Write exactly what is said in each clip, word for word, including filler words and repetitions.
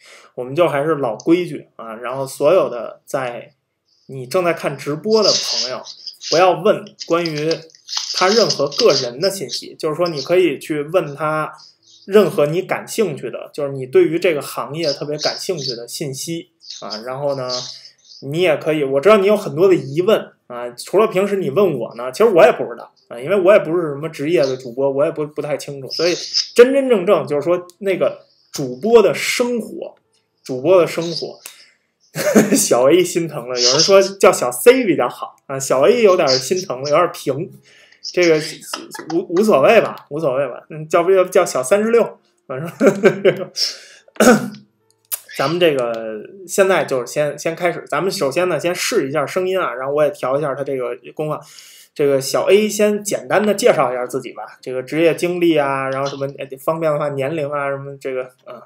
我们就还是老规矩啊，然后所有的在你正在看直播的朋友，不要问关于他任何个人的信息，就是说你可以去问他任何你感兴趣的，就是你对于这个行业特别感兴趣的信息啊，然后呢，你也可以，我知道你有很多的疑问啊，除了平时你问我呢，其实我也不知道啊，因为我也不是什么职业的主播，我也不不太清楚，所以真真正正就是说那个主播的生活，主播的生活。小 A 心疼了，有人说叫小 C 比较好啊，小 A 有点心疼了，有点平，这个无无所谓吧，无所谓吧，嗯，叫不叫叫小三十六，反正咱们这个现在就是先先开始，咱们首先呢先试一下声音啊，然后我也调一下它这个功放。这个小 A 先简单的介绍一下自己吧，这个职业经历啊，然后什么方便的话年龄啊，什么这个啊。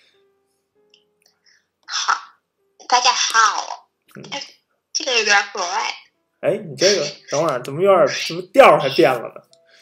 好，大家好。 嗯， 这个有点怪。 哎，你这个等会儿怎么有点怎么调还变了呢？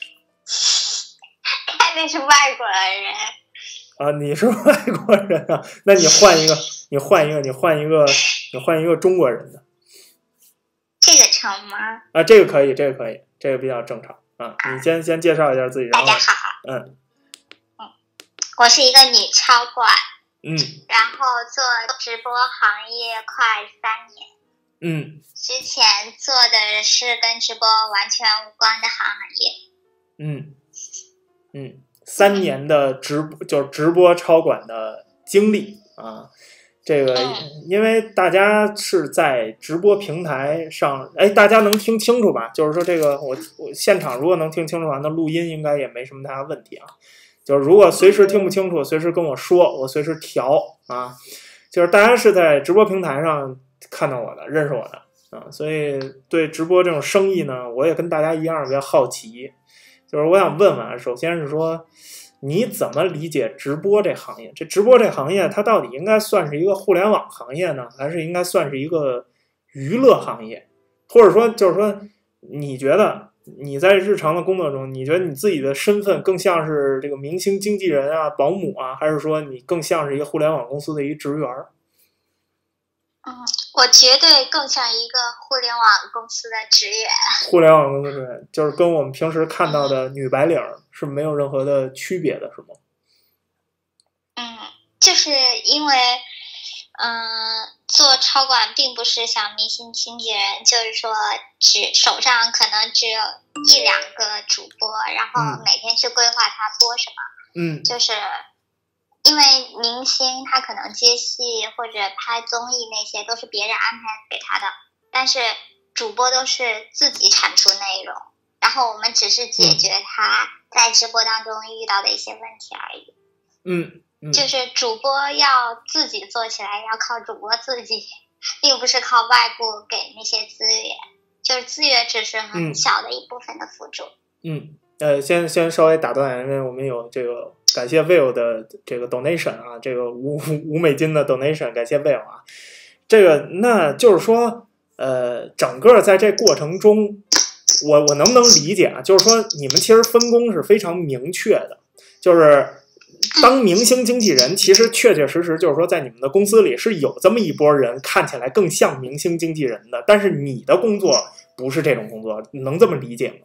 看那是外国人。 啊，你是外国人啊？那你换一个，你换一个，你换一个，你换一个中国人的。 这个成吗？ 啊，这个可以，这个可以，这个比较正常啊。你先先介绍一下自己。 大家好。 嗯。 嗯，我是一个女超管。 嗯。 然后做直播行业快三年。 嗯。 之前做的是跟直播完全无关的行业。 嗯。嗯。三年的直播就是直播超管的经历啊，这个因为大家是在直播平台上，哎，大家能听清楚吧？就是说这个我我现场如果能听清楚的话，那录音应该也没什么太大问题啊。就是如果随时听不清楚，随时跟我说，我随时调啊。就是大家是在直播平台上看到我的，认识我的啊，所以对直播这种生意呢，我也跟大家一样比较好奇。就是我想问问啊，首先是说你怎么理解直播这行业？这直播这行业它到底应该算是一个互联网行业呢，还是应该算是一个娱乐行业？或者说就是说你觉得你在日常的工作中，你觉得你自己的身份更像是这个明星经纪人啊、保姆啊，还是说你更像是一个互联网公司的一个职员？ 嗯，我绝对更像一个互联网公司的职员。互联网公司职员就是跟我们平时看到的女白领是没有任何的区别的，是吗？ 嗯，就是因为，嗯、呃，做超管并不是像明星经纪人，就是说只手上可能只有一两个主播，然后每天去规划他播什么。 嗯， 就是。因为明星他可能接戏或者拍综艺那些都是别人安排给他的，但是主播都是自己产出内容，然后我们只是解决他在直播当中遇到的一些问题而已。 嗯，嗯就是主播要自己做起来，要靠主播自己，并不是靠外部给那些资源，就是资源只是很小的一部分的辅助。 嗯，呃，先先稍微打断，因为我们有这个。感谢 Will 的这个 donation 啊，这个五五美金的 donation， 感谢 Will 啊。这个那就是说，呃，整个在这过程中，我我能不能理解啊？就是说，你们其实分工是非常明确的，就是当明星经纪人，其实确确实实就是说，在你们的公司里是有这么一波人，看起来更像明星经纪人的，但是你的工作不是这种工作，能这么理解吗？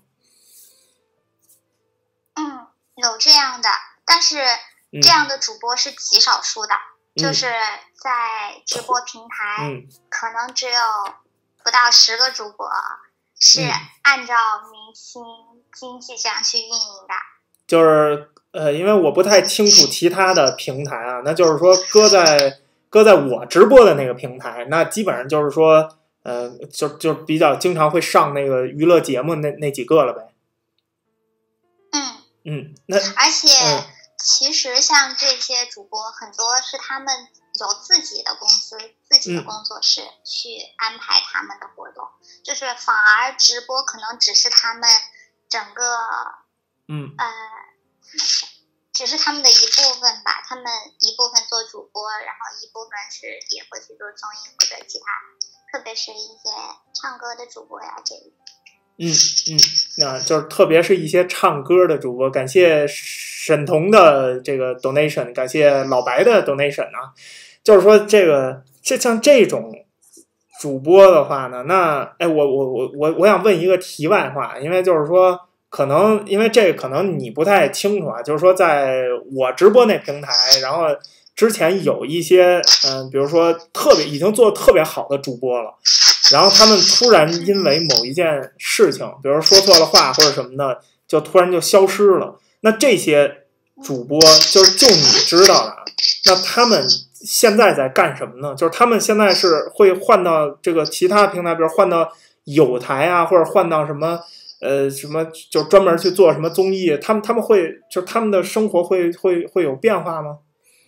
嗯，有这样的。但是这样的主播是极少数的，嗯、就是在直播平台、嗯，可能只有不到十个主播是按照明星经济这样去运营的。 就是呃，因为我不太清楚其他的平台啊，那就是说搁在搁在我直播的那个平台，那基本上就是说呃，就就比较经常会上那个娱乐节目那那几个了呗。 嗯嗯，那而且。 嗯其实像这些主播很多是他们有自己的公司、自己的工作室去安排他们的活动，嗯、就是反而直播可能只是他们整个， 嗯呃，只是他们的一部分吧。他们一部分做主播，然后一部分是也会去做综艺或者其他，特别是一些唱歌的主播呀这一。 嗯嗯，那就是特别是一些唱歌的主播，感谢沈彤的这个 donation， 感谢老白的 donation 啊。 就是说这个这像这种主播的话呢，那哎，我我我我我想问一个题外话，因为就是说，可能因为这个可能你不太清楚啊，就是说在我直播那平台，然后之前有一些嗯、呃，比如说特别已经做得特别好的主播了，然后他们突然因为某一件事情，比如说错了话或者什么的，就突然就消失了。那这些主播就是就你知道的，那他们现在在干什么呢？就是他们现在是会换到这个其他平台，比如换到有台啊，或者换到什么呃什么，就专门去做什么综艺。他们他们会就他们的生活会会会有变化吗？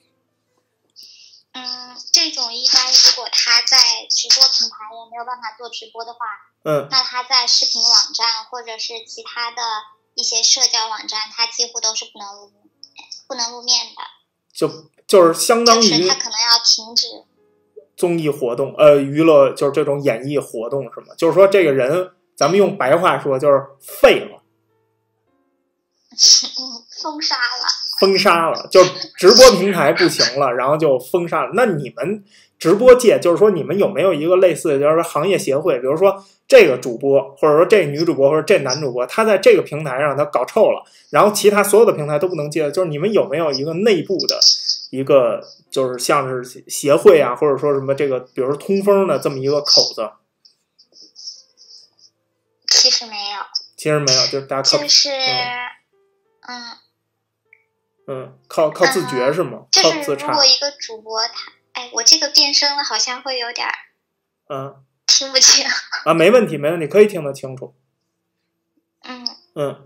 嗯，这种一般如果他在直播平台也没有办法做直播的话， 嗯， 那他在视频网站或者是其他的一些社交网站，他几乎都是不能露不能露面的。 就就是相当于就是他可能要停止综艺活动，呃，娱乐就是这种演艺活动是吗？就是说这个人，咱们用白话说就是废了， 封杀了， 封杀了，就是直播平台不行了，然后就封杀了。那你们直播界，就是说你们有没有一个类似的，就是说行业协会，比如说这个主播，或者说这女主播或者这男主播，他在这个平台上他搞臭了，然后其他所有的平台都不能接，就是你们有没有一个内部的一个，就是像是协会啊，或者说什么这个，比如说通风的这么一个口子？ 其实没有， 其实没有，就是大家靠就是嗯嗯靠靠自觉是吗？ 嗯、就靠自查。 是如果一个主播他，哎，我这个变声了，好像会有点嗯听不清啊，没问题没问题，可以听得清楚。 嗯嗯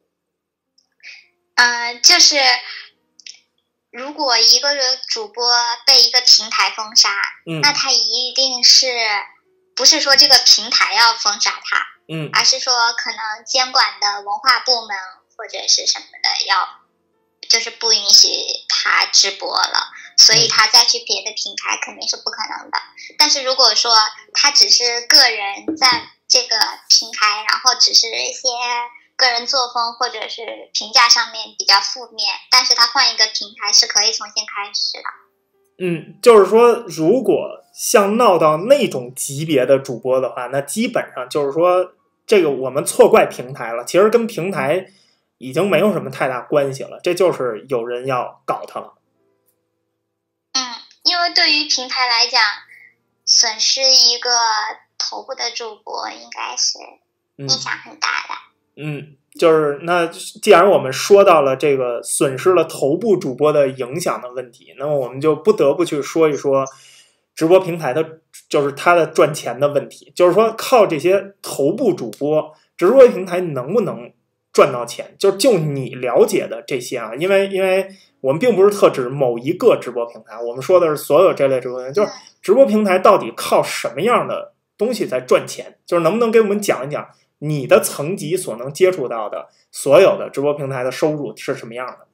呃，就是如果一个主播被一个平台封杀， 嗯， 那他一定是不是说这个平台要封杀他， 嗯， 而是说可能监管的文化部门或者是什么的要就是不允许他直播了，所以他再去别的平台肯定是不可能的。但是如果说他只是个人在这个平台，然后只是一些个人作风或者是评价上面比较负面，但是他换一个平台是可以重新开始的。 嗯，就是说如果像闹到那种级别的主播的话，那基本上就是说这个我们错怪平台了，其实跟平台已经没有什么太大关系了，这就是有人要搞他了。 嗯，因为对于平台来讲，损失一个头部的主播应该是影响很大的。 嗯，就是那既然我们说到了这个损失了头部主播的影响的问题，那么我们就不得不去说一说直播平台的，就是它的赚钱的问题。就是说靠这些头部主播，直播平台能不能赚到钱？就就你了解的这些啊，因为因为我们并不是特指某一个直播平台，我们说的是所有这类直播平台，就是直播平台到底靠什么样的东西在赚钱？就是能不能给我们讲一讲你的层级所能接触到的所有的直播平台的收入是什么样的？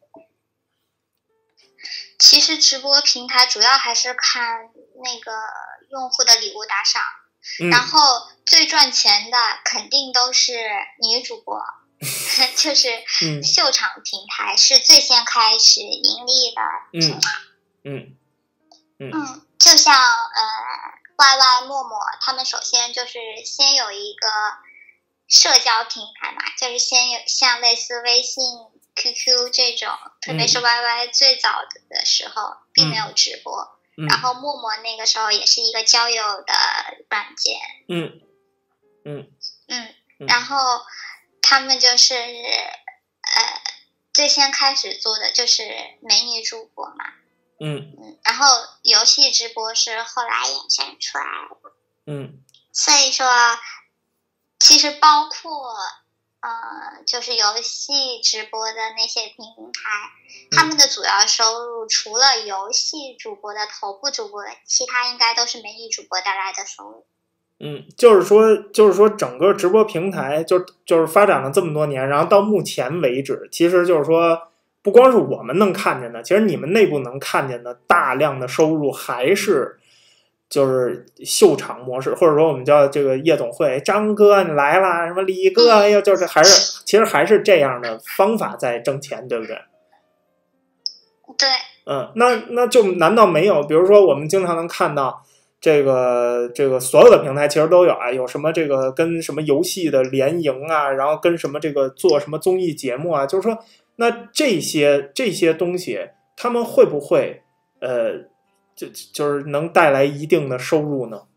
其实直播平台主要还是看那个用户的礼物打赏， 嗯、 然后最赚钱的肯定都是女主播。就是秀场平台是最先开始盈利的平台。 嗯嗯 嗯, 嗯就像呃 Y Y 陌陌，他们首先就是先有一个社交平台嘛，就是先有像类似微信、Q Q 这种，特别是 Y Y 最早的时候、嗯、并没有直播、嗯、然后陌陌那个时候也是一个交友的软件。 嗯嗯嗯然后他们就是呃最先开始做的就是美女主播嘛。 嗯嗯然后游戏直播是后来衍生出来的。 嗯所以说其实包括呃就是游戏直播的那些平台、嗯、他们的主要收入除了游戏主播的头部主播，其他应该都是美女主播带来的收入。 嗯，就是说，就是说，整个直播平台就就是发展了这么多年，然后到目前为止，其实就是说，不光是我们能看见的，其实你们内部能看见的大量的收入还是就是秀场模式，或者说我们叫这个夜总会，张哥你来啦，什么李哥，哎呀，就是还是其实还是这样的方法在挣钱，对不对？ 对， 嗯，那那就难道没有？比如说，我们经常能看到这个这个所有的平台其实都有啊，有什么这个跟什么游戏的联营啊，然后跟什么这个做什么综艺节目啊，就是说，那这些这些东西，他们会不会呃，就就是能带来一定的收入呢？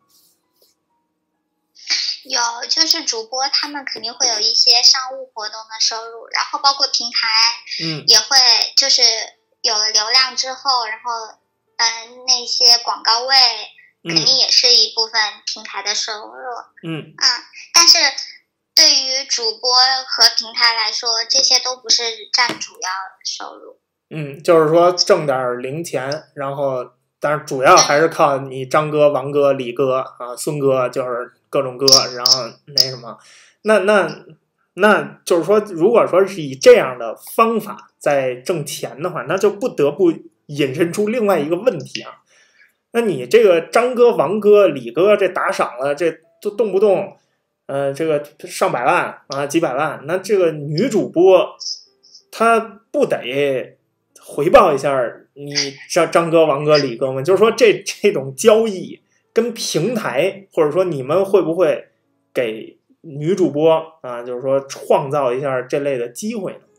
有，就是主播他们肯定会有一些商务活动的收入，然后包括平台， 嗯， 也会就是有了流量之后，然后嗯、呃、那些广告位肯定也是一部分平台的收入， 嗯嗯，但是对于主播和平台来说，这些都不是占主要收入。 嗯，就是说挣点零钱，然后但是主要还是靠你张哥、王哥、李哥啊、孙哥，就是各种哥，然后那什么，那那那就是说，如果说是以这样的方法在挣钱的话，那就不得不引申出另外一个问题啊。那你这个张哥、王哥、李哥这打赏了，这都动不动，呃，这个上百万啊，几百万，那这个女主播她不得回报一下你张张哥、王哥、李哥们？就是说这这种交易跟平台，或者说你们会不会给女主播啊，就是说创造一下这类的机会呢？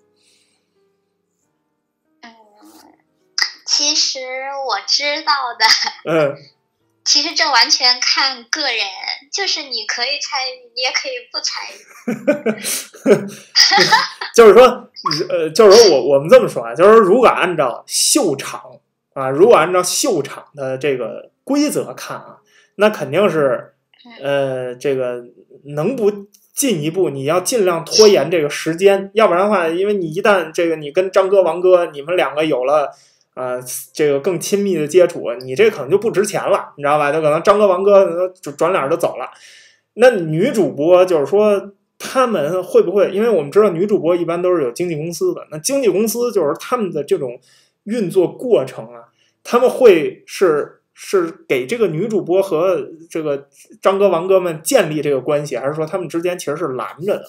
其实我知道的， 嗯， 其实这完全看个人，就是你可以参与，你也可以不参与。 就是说，呃，就是说我我们这么说啊，就是说，如果按照秀场啊，如果按照秀场的这个规则看啊，那肯定是，呃，这个能不进一步，你要尽量拖延这个时间，要不然的话，因为你一旦这个你跟张哥、王哥你们两个有了。呃，这个更亲密的接触，你这可能就不值钱了，你知道吧？就可能张哥、王哥转脸就走了。那女主播就是说，他们会不会？因为我们知道女主播一般都是有经纪公司的，那经纪公司就是他们的这种运作过程啊，他们会是是给这个女主播和这个张哥、王哥们建立这个关系，还是说他们之间其实是拦着的？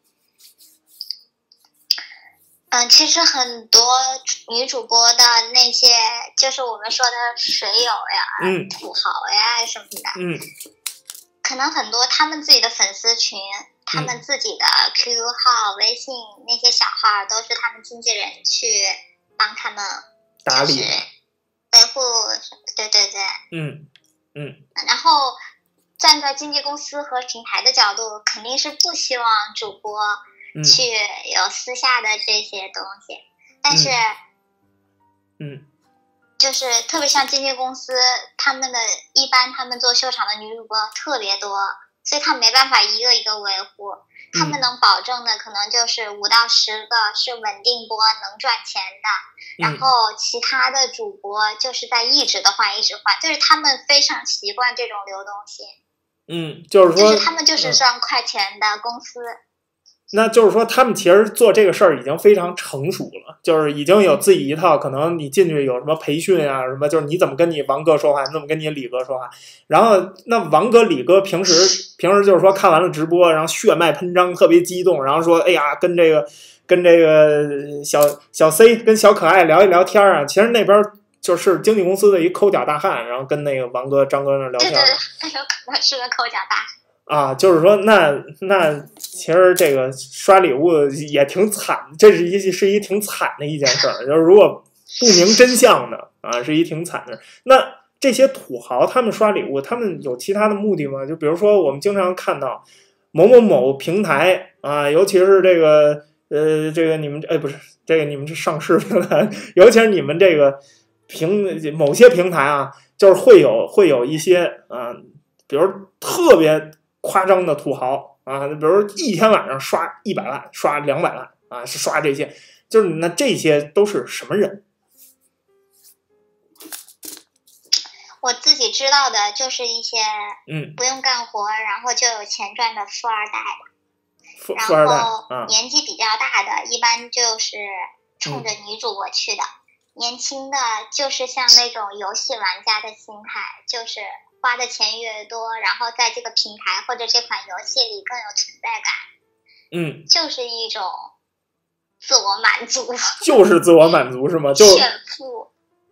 嗯，其实很多女主播的那些，就是我们说的水友呀、 嗯、 土豪呀什么的， 嗯， 可能很多他们自己的粉丝群，他们自己的 Q Q 号、微信那些小号，都是他们经纪人去帮他们打理、 维护，对对对， 嗯嗯， 然后站在经纪公司和平台的角度，肯定是不希望主播去有私下的这些东西，嗯、但是， 嗯， 就是特别像经纪公司，他们的一般他们做秀场的女主播特别多，所以他们没办法一个一个维护，他们能保证的可能就是五到十个是稳定播能赚钱的，然后其他的主播就是在一直的换一直换，就是他们非常习惯这种流动性。 嗯，就是说， 就是他们就是赚快钱的公司。嗯， 那就是说，他们其实做这个事儿已经非常成熟了，就是已经有自己一套，可能你进去有什么培训啊，什么就是你怎么跟你王哥说话，你怎么跟你李哥说话。然后那王哥、李哥平时平时就是说看完了直播，然后血脉喷张，特别激动，然后说哎呀，跟这个跟这个小小 C 跟小可爱聊一聊天啊。其实那边就是经纪公司的一抠脚大汉，然后跟那个王哥、张哥那聊天。 对对对，有可能是个抠脚大汉。 啊，就是说，那那其实这个刷礼物也挺惨，这是一是一挺惨的一件事儿。就是如果不明真相的啊，是一挺惨的。那这些土豪他们刷礼物，他们有其他的目的吗？就比如说，我们经常看到某某某平台啊，尤其是这个呃，这个你们哎不是这个你们是上市平台，尤其是你们这个平某些平台啊，就是会有会有一些啊，比如特别夸张的土豪啊，比如一天晚上刷一百万、刷两百万啊，是刷这些，就是那这些都是什么人？ 我自己知道的就是一些嗯不用干活，然后就有钱赚的富二代富富二代， 然后年纪比较大的，一般就是冲着女主播去的。嗯、年轻的就是像那种游戏玩家的心态，就是花的钱越多，然后在这个平台或者这款游戏里更有存在感。 嗯， 就是一种自我满足， 就是自我满足是吗？就炫富。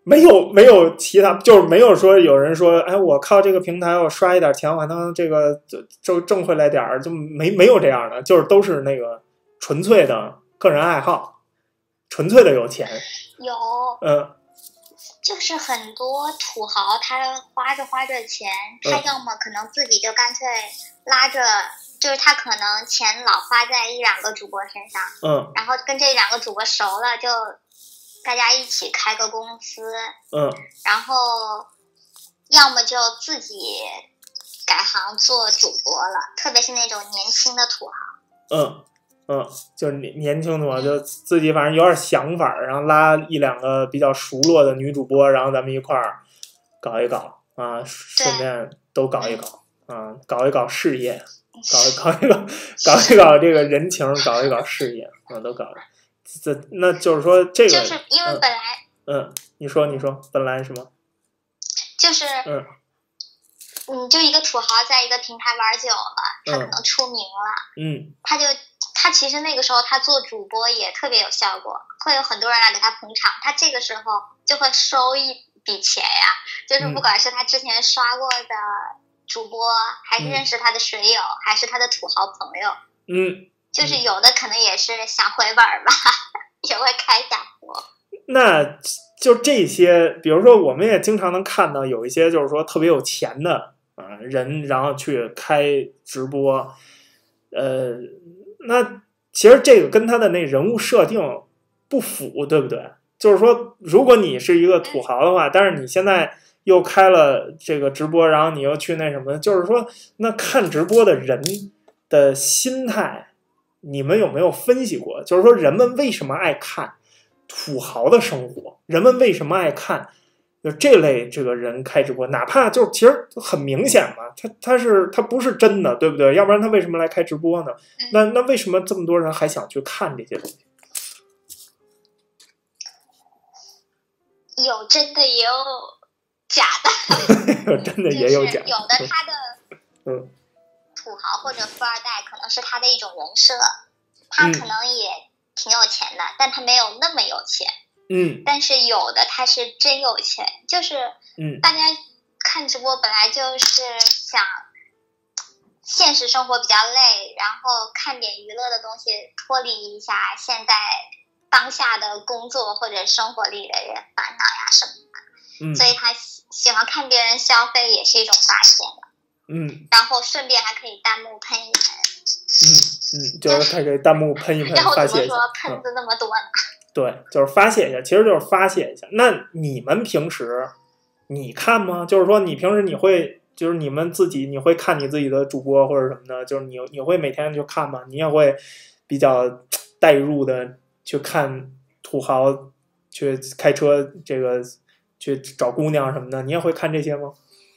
没有没有其他，就是没有说有人说，哎，我靠这个平台我刷一点钱，我还能这个就挣回来点儿，就没没有这样的，就是都是那个纯粹的个人爱好，纯粹的有钱。 有， 嗯， 就是很多土豪他花着花着钱，他要么可能自己就干脆拉着。就是他可能钱老花在一两个主播身上， 嗯， 然后跟这两个主播熟了，就大家一起开个公司， 嗯， 然后要么就自己改行做主播了，特别是那种年轻的土豪， 嗯嗯，就是年年轻土豪就自己反正有点想法，然后拉一两个比较熟络的女主播，然后咱们一块儿搞一搞啊，顺便都搞一搞啊，搞一搞事业。搞搞一搞，搞一搞这个人情，搞一搞事业，啊，都搞。这那就是说，这个就是因为本来， 嗯，嗯你说你说，本来什么？ 就是嗯， 嗯，就一个土豪在一个平台玩久了，他可能出名了， 嗯， 他就他其实那个时候他做主播也特别有效果，会有很多人来给他捧场，他这个时候就会收一笔钱呀，就是不管是他之前刷过的。主播还是认识他的水友、嗯、还是他的土豪朋友， 嗯， 就是有的可能也是想回本吧，也会开下播。 那就这些，比如说我们也经常能看到有一些就是说特别有钱的啊人，然后去开直播，呃，那其实这个跟他的那人物设定不符，对不对？就是说，如果你是一个土豪的话，但是你现在。又开了这个直播，然后你又去那什么，就是说，那看直播的人的心态，你们有没有分析过？就是说，人们为什么爱看土豪的生活？人们为什么爱看就这类这个人开直播？哪怕就其实很明显嘛，他他是他不是真的，对不对？要不然他为什么来开直播呢？那那为什么这么多人还想去看这些东西？ 有真的也有。假的， 真的也有假的， 就是有的他的嗯土豪或者富二代可能是他的一种人设，他可能也挺有钱的，嗯、但他没有那么有钱。 嗯， 但是有的他是真有钱，就是嗯， 大家看直播本来就是想现实生活比较累，然后看点娱乐的东西，脱离一下现在当下的工作或者生活里的烦恼呀什么的。 嗯， 所以他喜欢看别人消费也是一种发泄嘛。 嗯， 然后顺便还可以弹幕喷一喷。 嗯嗯，就是他给弹幕喷一喷，发泄一下。 然后怎么说喷子那么多呢？ 嗯、对，就是发泄一下，其实就是发泄一下。那你们平时你看吗？就是说你平时你会，就是你们自己你会看你自己的主播或者什么的，就是你你会每天去看吗？你也会比较带入的去看土豪去开车这个。去找姑娘什么的，你也会看这些吗？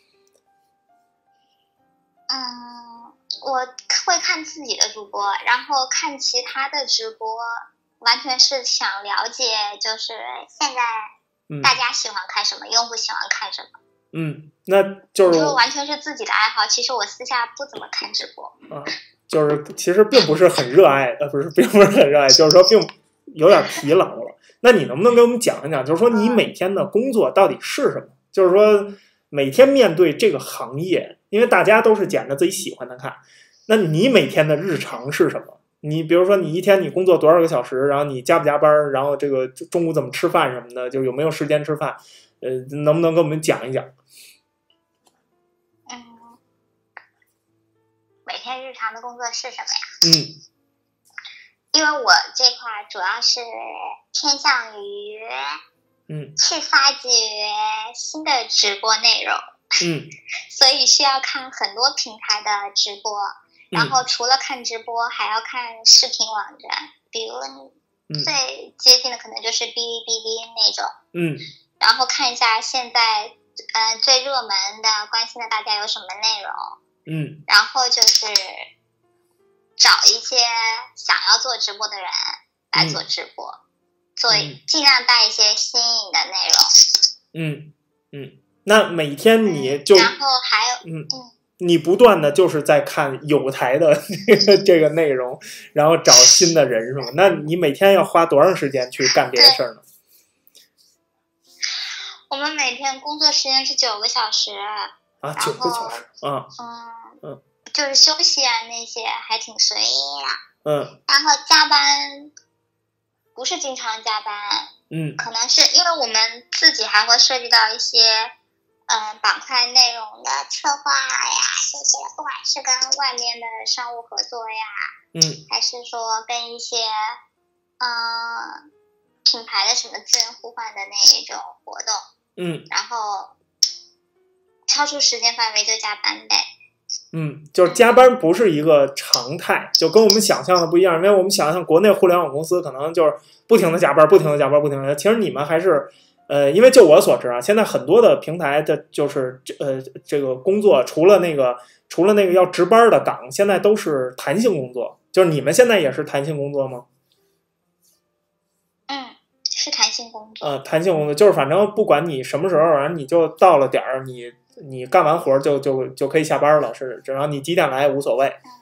嗯，我会看自己的主播，然后看其他的直播，完全是想了解，就是现在大家喜欢看什么，嗯、用户喜欢看什么。 嗯，那就是就完全是自己的爱好。其实我私下不怎么看直播啊，就是其实并不是很热爱，呃，不是，并不是很热爱，就是说并有点疲劳了。那你能不能给我们讲一讲，就是说你每天的工作到底是什么？就是说每天面对这个行业，因为大家都是捡着自己喜欢的看，那你每天的日常是什么？你比如说你一天你工作多少个小时，然后你加不加班，然后这个中午怎么吃饭什么的，就有没有时间吃饭？呃，能不能跟我们讲一讲？ 嗯，每天日常的工作是什么呀？ 嗯。 因为我这块主要是偏向于， 嗯， 去发掘新的直播内容， 嗯， 所以需要看很多平台的直播，然后除了看直播，还要看视频网站，比如最接近的可能就是哔哩哔哩那种， 嗯， 然后看一下现在，嗯、呃，最热门的、关心的大家有什么内容， 嗯， 然后就是找一些想要做直播的人来做直播，嗯、做尽量带一些新颖的内容。 嗯嗯，那每天你就、 嗯、然后还有嗯嗯，你不断的就是在看有台的这个这个内容，然后找新的人是吗？那你每天要花多长时间去干这些事儿呢？ 我们每天工作时间是九个小时啊，九个小时啊， 嗯嗯， 就是休息啊那些还挺随意啊， 嗯， 然后加班不是经常加班， 嗯， 可能是因为我们自己还会涉及到一些嗯板块内容的策划呀这些，不管是跟外面的商务合作呀， 嗯， 还是说跟一些嗯、呃、品牌的什么资源互换的那一种活动， 嗯， 然后超出时间范围就加班呗。 嗯，就是加班不是一个常态，就跟我们想象的不一样。因为我们想象国内互联网公司可能就是不停的加班，不停的加班，不停的。其实你们还是，呃，因为就我所知啊，现在很多的平台的，就是呃这个工作，除了那个除了那个要值班的岗，现在都是弹性工作。就是你们现在也是弹性工作吗？ 嗯，是弹性工作。 呃，弹性工作就是反正不管你什么时候，然后你就到了点儿，你。你干完活就就就可以下班了，是，只要你几点来无所谓。 嗯，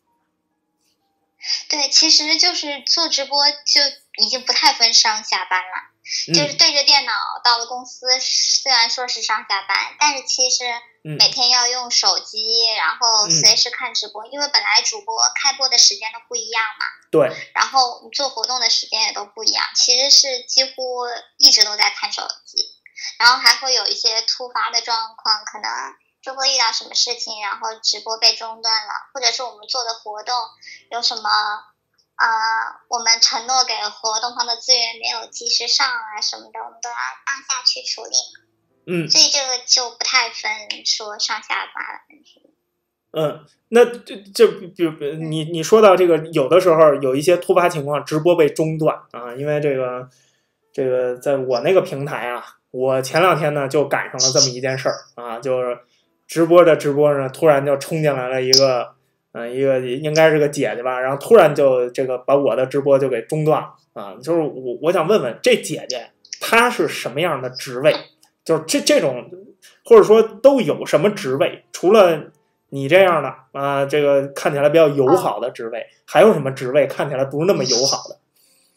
对，其实就是做直播就已经不太分上下班了， 嗯、 就是对着电脑到了公司，虽然说是上下班，但是其实每天要用手机， 嗯、 然后随时看直播，因为本来主播开播的时间都不一样嘛。 对。 然后做活动的时间也都不一样，其实是几乎一直都在看手机。然后还会有一些突发的状况，可能直播遇到什么事情，然后直播被中断了，或者是我们做的活动有什么呃，我们承诺给活动方的资源没有及时上啊什么的，我们都要当下去处理。 嗯， 所以这个就不太分说上下班了。 嗯，那这这比你你说到这个，有的时候有一些突发情况，直播被中断啊，因为这个这个在我那个平台啊。我前两天呢就赶上了这么一件事儿啊，就是直播的直播呢，突然就冲进来了一个，嗯、呃，一个应该是个姐姐吧，然后突然就这个把我的直播就给中断了啊。就是我我想问问这姐姐她是什么样的职位？就是这这种或者说都有什么职位？除了你这样的啊，这个看起来比较友好的职位，还有什么职位看起来不是那么友好的？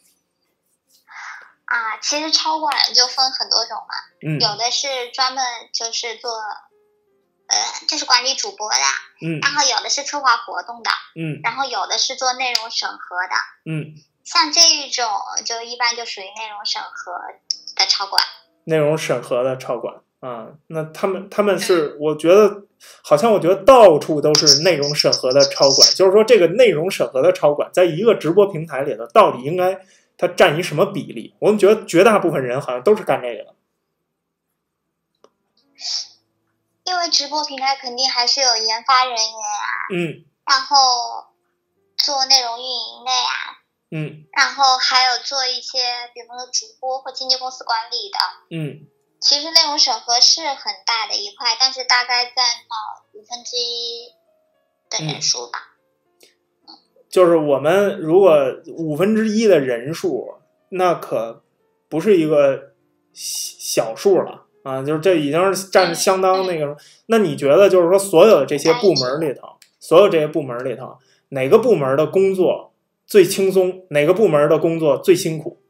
啊，其实超管就分很多种嘛， 嗯， 有的是专门就是做，呃，就是管理主播的， 嗯， 然后有的是策划活动的， 嗯， 然后有的是做内容审核的， 嗯， 像这一种就一般就属于内容审核的超管。 内容审核的超管啊，那他们他们是，我觉得好像我觉得到处都是内容审核的超管，就是说这个内容审核的超管，在一个直播平台里头到底应该。它占一什么比例？我们觉得绝大部分人好像都是干这个的。 因为直播平台肯定还是有研发人员啊， 嗯， 然后做内容运营的呀， 嗯， 然后还有做一些比方说主播或经纪公司管理的， 嗯， 其实内容审核是很大的一块，但是大概占到五分之一的人数吧。嗯就是我们如果五分之一的人数，那可不是一个小数了啊！就是这已经是占相当那个。嗯、那你觉得，就是说，所有的这些部门里头，所有这些部门里头，哪个部门的工作最轻松？哪个部门的工作最辛苦？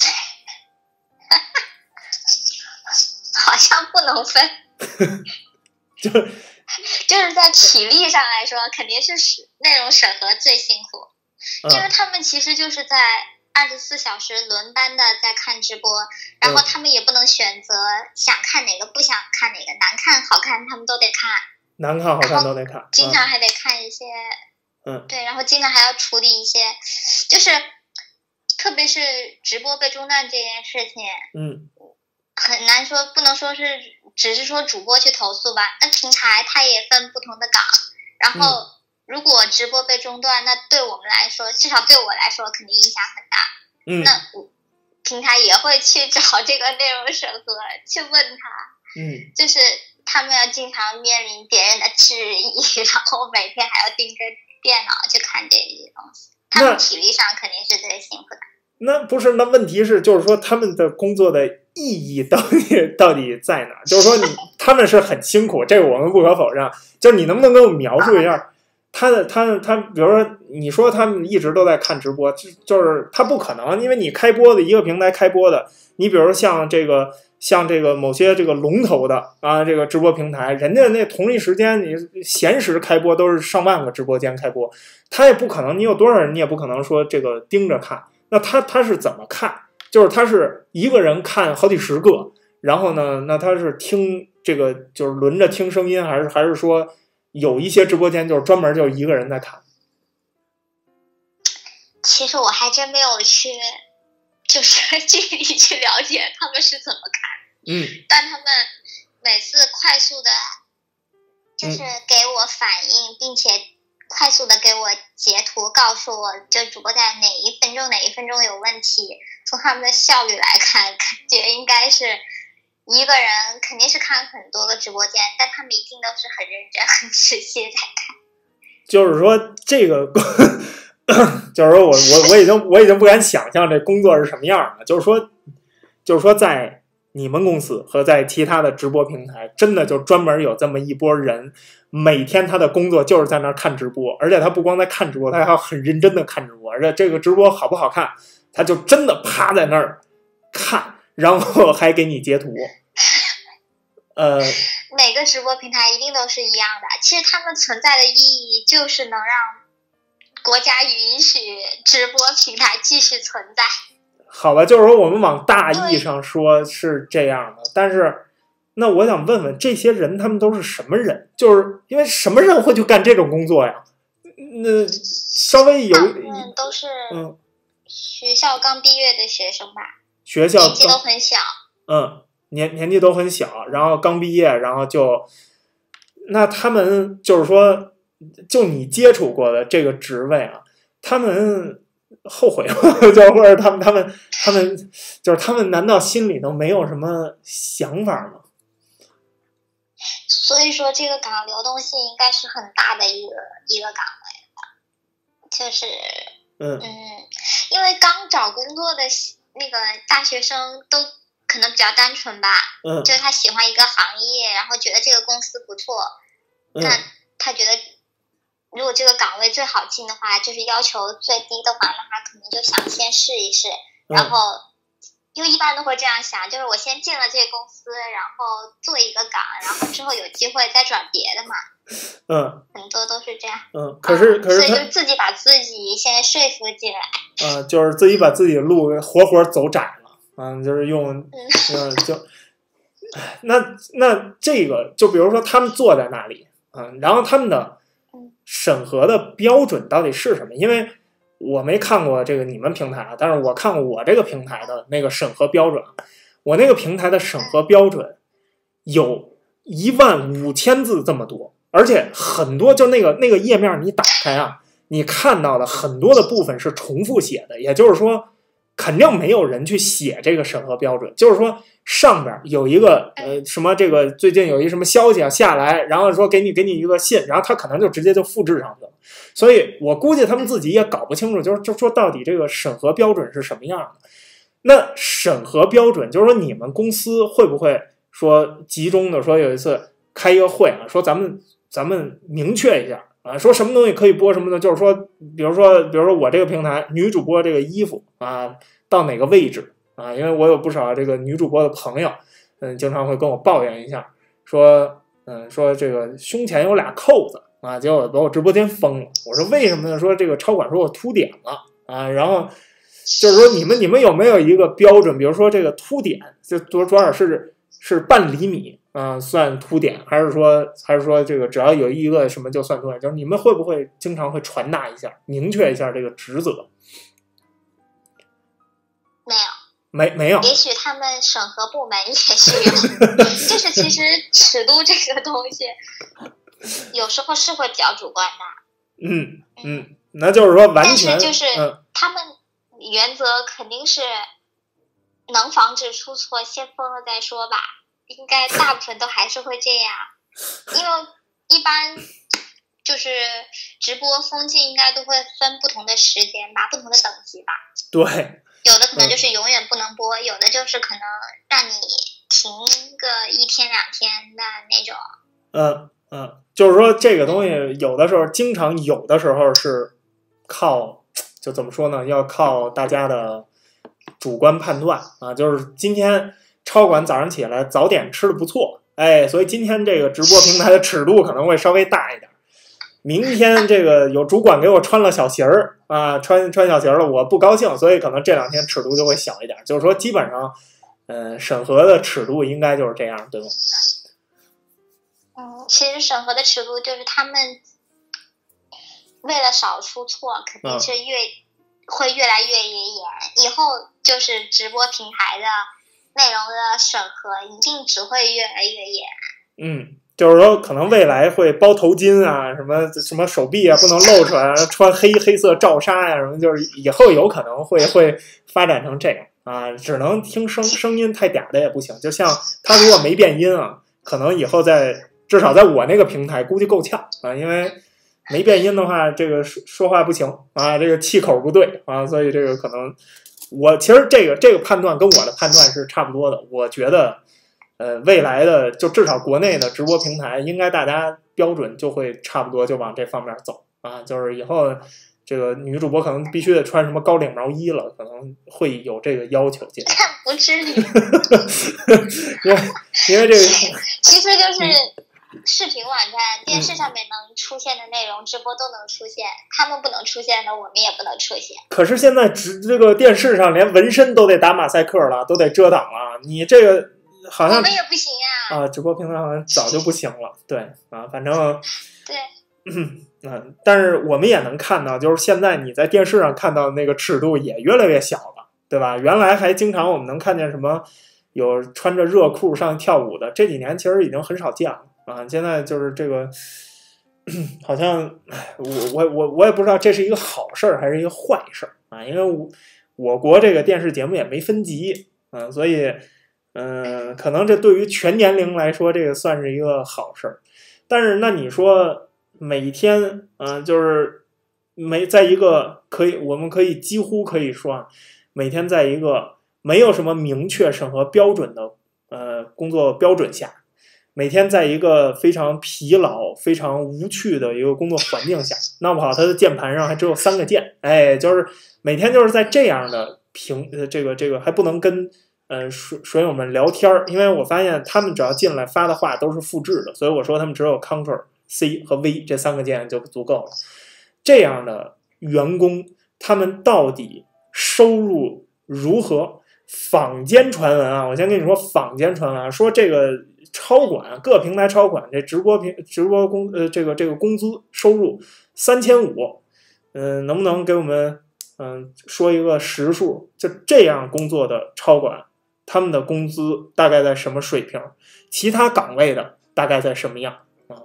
好像不能分。 就。 就是在体力上来说，肯定是内容审核最辛苦，因为他们其实就是在二十四小时轮班的在看直播，然后他们也不能选择想看哪个不想看哪个，难看好看他们都得看， 难看好看都得看， 经常还得看一些， 嗯， 对，然后经常还要处理一些，就是特别是直播被中断这件事情， 嗯， 很难说，不能说是只是说主播去投诉吧，那平台它也分不同的岗，然后如果直播被中断，那对我们来说，至少对我来说肯定影响很大， 嗯， 那平台也会去找这个内容审核去问他， 嗯， 就是他们要经常面临别人的质疑，然后每天还要盯着电脑去看这些东西，他们体力上肯定是最辛苦的。 那不是，那问题是，就是说他们的工作的意义到底到底在哪？就是说你他们是很辛苦，这个我们不可否认。就是你能不能给我描述一下， 他的他他，比如说你说他们一直都在看直播，就就是他不可能，因为你开播的一个平台开播的，你比如像这个像这个某些这个龙头的啊，这个直播平台，人家那同一时间你闲时开播都是上万个直播间开播，他也不可能，你有多少人你也不可能说这个盯着看，那他他是怎么看？就是他是一个人看好几十个，然后呢，那他是听这个就是轮着听声音，还是还是说？有一些直播间就是专门就一个人在看。 其实我还真没有去，就是具体去了解他们是怎么看。 嗯。 但他们每次快速的，就是给我反应，嗯、并且快速的给我截图，告诉我这主播在哪一分钟哪一分钟有问题。从他们的效率来看，感觉应该是。一个人肯定是看很多个直播间，但他们一定都是很认真、很仔细在看。 就是说，这个，就是说我我我已经我已经不敢想象这工作是什么样了。就是说，就是说，在你们公司和在其他的直播平台，真的就专门有这么一波人，每天他的工作就是在那儿看直播，而且他不光在看直播，他还要很认真的看直播，而且这个直播好不好看，他就真的趴在那儿看。然后还给你截图，呃， 每个直播平台一定都是一样的。其实他们存在的意义就是能让国家允许直播平台继续存在。 好吧，就是说我们往大意上说是这样的，但是那我想问问这些人他们都是什么人？就是因为什么人会去干这种工作呀？那稍微有， 嗯，都是嗯学校刚毕业的学生吧。 学校年纪都很小， 嗯，年年纪都很小，然后刚毕业，然后就，那他们就是说，就你接触过的这个职位啊，他们后悔吗？就或者他们他们他们就是他们难道心里都没有什么想法吗？ 所以说，这个岗流动性应该是很大的一个一个岗位，就是嗯嗯，因为刚找工作的。那个大学生都可能比较单纯吧， 嗯， 就是他喜欢一个行业，然后觉得这个公司不错， 嗯、 那他觉得如果这个岗位最好进的话，就是要求最低的话，那他可能就想先试一试， 嗯、 然后因为一般都会这样想，就是我先进了这个公司，然后做一个岗，然后之后有机会再转别的嘛。 嗯， 很多都是这样。 嗯，可是、嗯、可是所以就自己把自己先说服进来。 嗯、呃，就是自己把自己的路活活走窄了。嗯，就是用嗯就，那那这个就比如说他们坐在那里，嗯，然后他们的审核的标准到底是什么？因为我没看过这个你们平台啊，但是我看过我这个平台的那个审核标准。我那个平台的审核标准有一万五千字这么多。而且很多就那个那个页面你打开啊，你看到的很多的部分是重复写的，也就是说肯定没有人去写这个审核标准。就是说上边有一个呃什么这个最近有一什么消息啊下来，然后说给你给你一个信，然后他可能就直接就复制上去了。所以我估计他们自己也搞不清楚，就是就说到底这个审核标准是什么样的。那审核标准就是说你们公司会不会说集中的说有一次开一个会啊，说咱们咱们明确一下啊，说什么东西可以播什么的，就是说，比如说，比如说我这个平台女主播这个衣服啊，到哪个位置啊？因为我有不少这个女主播的朋友，嗯，经常会跟我抱怨一下，说，嗯，说这个胸前有俩扣子啊，结果把我直播间封了。我说为什么呢？说这个超管说我凸点了啊，然后就是说你们你们有没有一个标准？比如说这个凸点就多多少是是半厘米。啊、呃，算凸点，还是说，还是说这个只要有一个什么就算凸点？就是你们会不会经常会传达一下，明确一下这个职责？ 没有， 没没有。 也许他们审核部门也是有，就是其实尺度这个东西，有时候是会比较主观的。 嗯嗯，那就是说完全， 但是就是、 嗯、 他们原则肯定是能防止出错，先封了再说吧。应该大部分都还是会这样，因为一般就是直播封禁应该都会分不同的时间吧，不同的等级吧。 对， 有的可能就是永远不能播，嗯、有的就是可能让你停个一天两天的那种。 嗯， 嗯，就是说这个东西有的时候，经常有的时候是靠，就怎么说呢？要靠大家的主观判断啊。就是今天超管早上起来早点吃的不错，哎，所以今天这个直播平台的尺度可能会稍微大一点。明天这个有主管给我穿了小鞋儿啊，穿穿小鞋了，我不高兴，所以可能这两天尺度就会小一点。就是说，基本上，呃，审核的尺度应该就是这样，对吗？ 嗯，其实审核的尺度就是他们为了少出错，肯定是越、嗯、会越来越严。以后就是直播平台的内容的审核一定只会越来越严。 嗯，就是说可能未来会包头巾啊，什么什么手臂啊不能露出来，穿黑黑色罩纱呀、啊，什么，就是以后有可能会会发展成这样啊，只能听声声音太嗲的也不行。就像他如果没变音啊，可能以后在。至少在我那个平台估计够呛啊，因为没变音的话，这个说说话不行啊，这个气口不对啊，所以这个可能我其实这个这个判断跟我的判断是差不多的。我觉得，呃，未来的就至少国内的直播平台，应该大家标准就会差不多就往这方面走啊，就是以后这个女主播可能必须得穿什么高领毛衣了，可能会有这个要求进来。 不至于， 因为因为这个其实就是。嗯视频网站、电视上面能出现的内容，嗯、直播都能出现。他们不能出现的，我们也不能出现。 可是现在直这个电视上连纹身都得打马赛克了，都得遮挡了。你这个好像我们也不行呀。 啊，直播平台好像早就不行了。对啊，反正对， 嗯嗯，但是我们也能看到，就是现在你在电视上看到的那个尺度也越来越小了，对吧？原来还经常我们能看见什么有穿着热裤上去跳舞的，这几年其实已经很少见了。啊，现在就是这个，好像我我我我也不知道这是一个好事儿还是一个坏事儿啊，因为我我国这个电视节目也没分级啊，所以嗯、呃，可能这对于全年龄来说，这个算是一个好事儿。但是那你说每天啊、呃，就是每在一个可以，我们可以几乎可以说啊，每天在一个没有什么明确审核标准的呃工作标准下。每天在一个非常疲劳、非常无趣的一个工作环境下，闹不好他的键盘上还只有三个键，哎，就是每天就是在这样的平呃这个这个还不能跟呃水水友们聊天儿，因为我发现他们只要进来发的话都是复制的，所以我说他们只有 Ctrl C 和 V 这三个键就足够了。这样的员工，他们到底收入如何？坊间传闻啊，我先跟你说坊间传闻啊，说这个超管各平台超管这直播平直播工呃这个这个工资收入三千五，嗯，能不能给我们嗯、呃、说一个实数？就这样工作的超管，他们的工资大概在什么水平？其他岗位的大概在什么样？啊？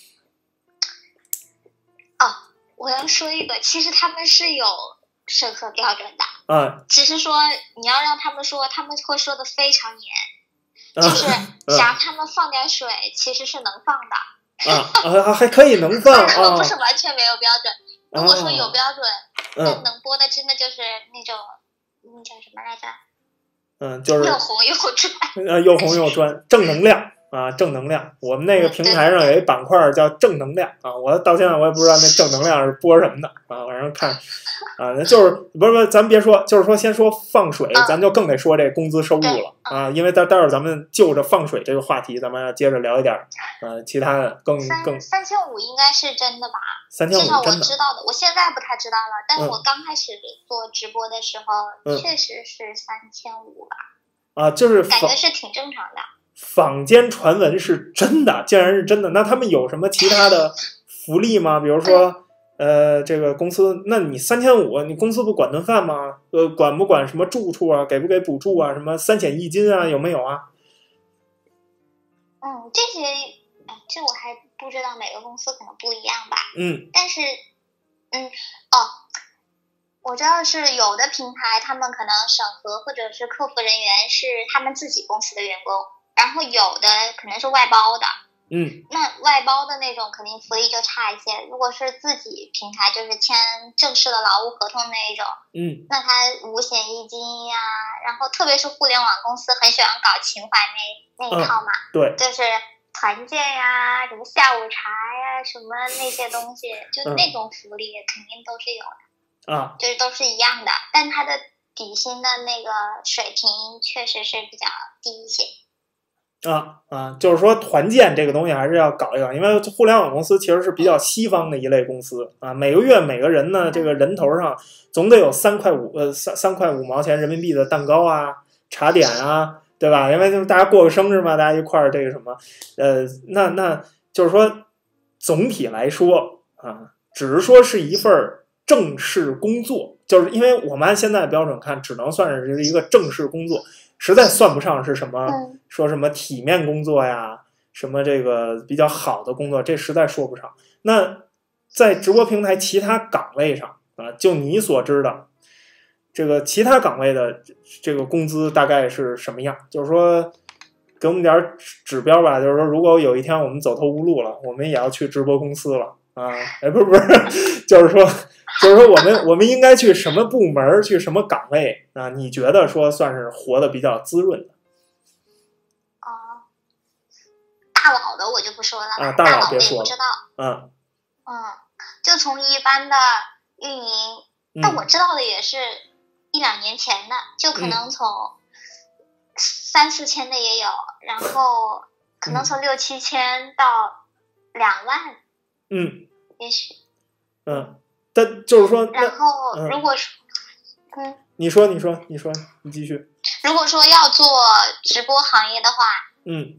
哦，我要说一个，其实他们是有审核标准的。 啊， 只是说你要让他们说，他们会说的非常严，就是想让他们放点水，嗯、其实是能放的。 啊啊，还可以能放啊，不是完全没有标准。如果说有标准，那、啊、能播的真的就是那种，那叫什么来着？ 嗯，就是又红又专。 呃，又红又专，正能量。啊，正能量！我们那个平台上有一板块叫正能量啊，我到现在我也不知道那正能量是播什么的啊，晚上看啊，那就是不是不是，咱别说，就是说先说放水，咱就更得说这工资收入了啊，因为待待会儿咱们就着放水这个话题，咱们要接着聊一点呃其他的更更。 三千五应该是真的吧？ 三千五至少我知道的，我现在不太知道了，但是我刚开始做直播的时候， 嗯、 确实是三千五吧。 啊，就是感觉是挺正常的。 坊间传闻是真的，竟然是真的。那他们有什么其他的福利吗？比如说，呃，这个公司，那你三千五，你公司不管顿饭吗？呃，管不管什么住处啊？给不给补助啊？什么三险一金啊？有没有啊？ 嗯，这些，这我还不知道，每个公司可能不一样吧。 嗯。 但是，嗯，哦，我知道是有的平台，他们可能审核或者是客服人员是他们自己公司的员工。然后有的可能是外包的， 嗯， 那外包的那种肯定福利就差一些。如果是自己平台，就是签正式的劳务合同那一种， 嗯， 那它五险一金呀，然后特别是互联网公司很喜欢搞情怀那那一套嘛， 嗯、对， 就是团建呀、什么下午茶呀、什么那些东西，就那种福利肯定都是有的， 啊， 就是都是一样的，但它的底薪的那个水平确实是比较低一些。 啊啊，就是说团建这个东西还是要搞一搞，因为互联网公司其实是比较西方的一类公司啊。每个月每个人呢，这个人头上总得有三块五呃三三块五毛钱人民币的蛋糕啊、茶点啊，对吧？因为就是大家过个生日嘛，大家一块儿这个什么，呃，那那就是说总体来说啊，只是说是一份正式工作，就是因为我们按现在的标准看，只能算是一个正式工作。实在算不上是什么，说什么体面工作呀，什么这个比较好的工作，这实在说不上。那在直播平台其他岗位上啊，就你所知的这个其他岗位的这个工资大概是什么样？就是说，给我们点指标吧。就是说，如果有一天我们走投无路了，我们也要去直播公司了啊！哎，不是不是，就是说。就是说，我们我们应该去什么部门，去什么岗位啊？你觉得说算是活得比较滋润的？ 哦，大佬的我就不说了啊，大佬别说了， 不知道。 嗯嗯，就从一般的运营， 嗯、 但我知道的也是一两年前的，就可能从三四千的也有，然后可能从六七千到两万， 嗯， 也许， 嗯。但就是说， 然后如果说，嗯， 嗯你说，你说，你说，你继续。 如果说要做直播行业的话， 嗯，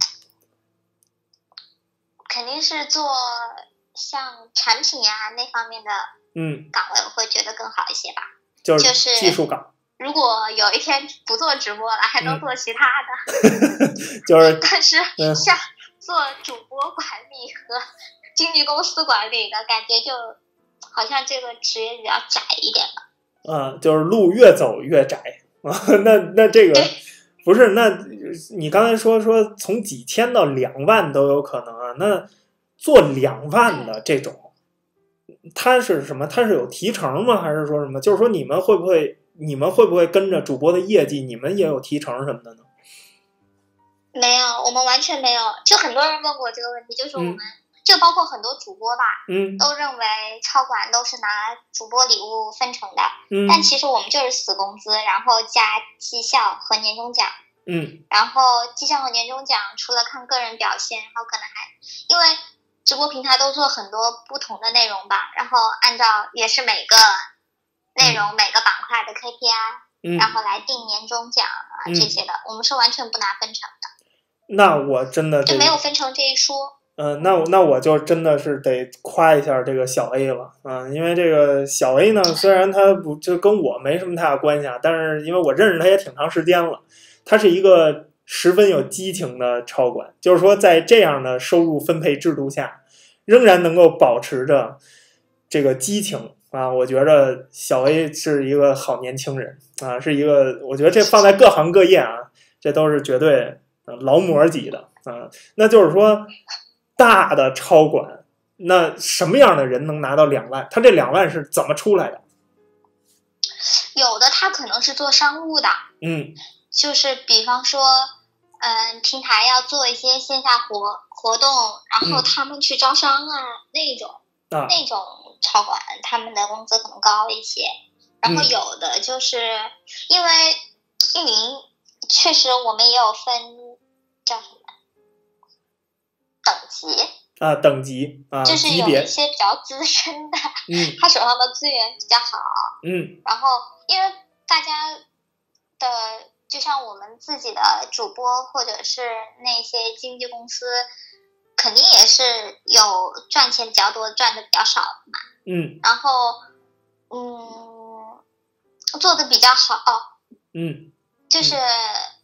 肯定是做像产品呀、啊、那方面的， 嗯， 岗位我会觉得更好一些吧。 就是技术岗。 如果有一天不做直播了，还能做其他的， 嗯、就是。 但是像做主播管理和经纪公司管理的感觉就。好像这个职业比较窄一点了， 啊，就是路越走越窄啊。那那这个不是？那你刚才说说从几千到两万都有可能啊。那做两万的这种，它是什么？它是有提成吗？还是说什么？就是说你们会不会你们会不会跟着主播的业绩，你们也有提成什么的呢？ 没有，我们完全没有。就很多人问过这个问题，就是我们。嗯就包括很多主播吧， 嗯， 都认为超管都是拿主播礼物分成的， 嗯， 但其实我们就是死工资，然后加绩效和年终奖， 嗯， 然后绩效和年终奖除了看个人表现，然后可能还因为直播平台都做很多不同的内容吧，然后按照也是每个内容、嗯、每个板块的 K P I， 嗯， 然后来定年终奖啊、嗯、这些的，我们是完全不拿分成的。 那我真的就没有分成这一说。 嗯、呃，那我那我就真的是得夸一下这个小 A 了啊、呃，因为这个小 A 呢，虽然他不就跟我没什么太大关系啊，但是因为我认识他也挺长时间了，他是一个十分有激情的超管，就是说在这样的收入分配制度下，仍然能够保持着这个激情啊，我觉着小 A 是一个好年轻人啊，是一个我觉得这放在各行各业啊，这都是绝对劳模级的啊，那就是说。大的超管，那什么样的人能拿到两万？他这两万是怎么出来的？ 有的他可能是做商务的， 嗯， 就是比方说，嗯、呃，平台要做一些线下活活动，然后他们去招商啊、嗯、那种， 啊， 那种超管，他们的工资可能高一些。然后有的就是、嗯、因为运营，确实我们也有分叫什么？等级啊，等级啊， 就是有一些比较资深的， 嗯， 他手上的资源比较好， 嗯， 然后因为大家的，就像我们自己的主播或者是那些经纪公司，肯定也是有赚钱比较多，赚的比较少的嘛， 嗯， 然后嗯，做的比较好， 嗯， 就是。嗯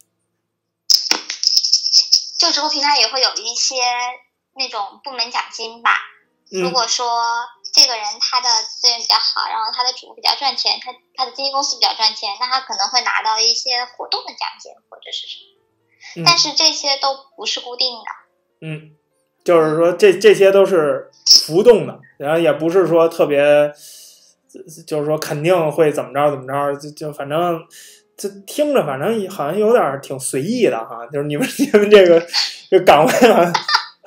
就直播平台也会有一些那种部门奖金吧。 嗯、 如果说这个人他的资源比较好，然后他的主播比较赚钱，他他的经纪公司比较赚钱，那他可能会拿到一些活动的奖金或者是什么。嗯、但是这些都不是固定的。 嗯，就是说这这些都是浮动的，然后也不是说特别，就是说肯定会怎么着怎么着，就就反正。这听着反正好像有点挺随意的哈，就是你们你们这个这岗位啊，反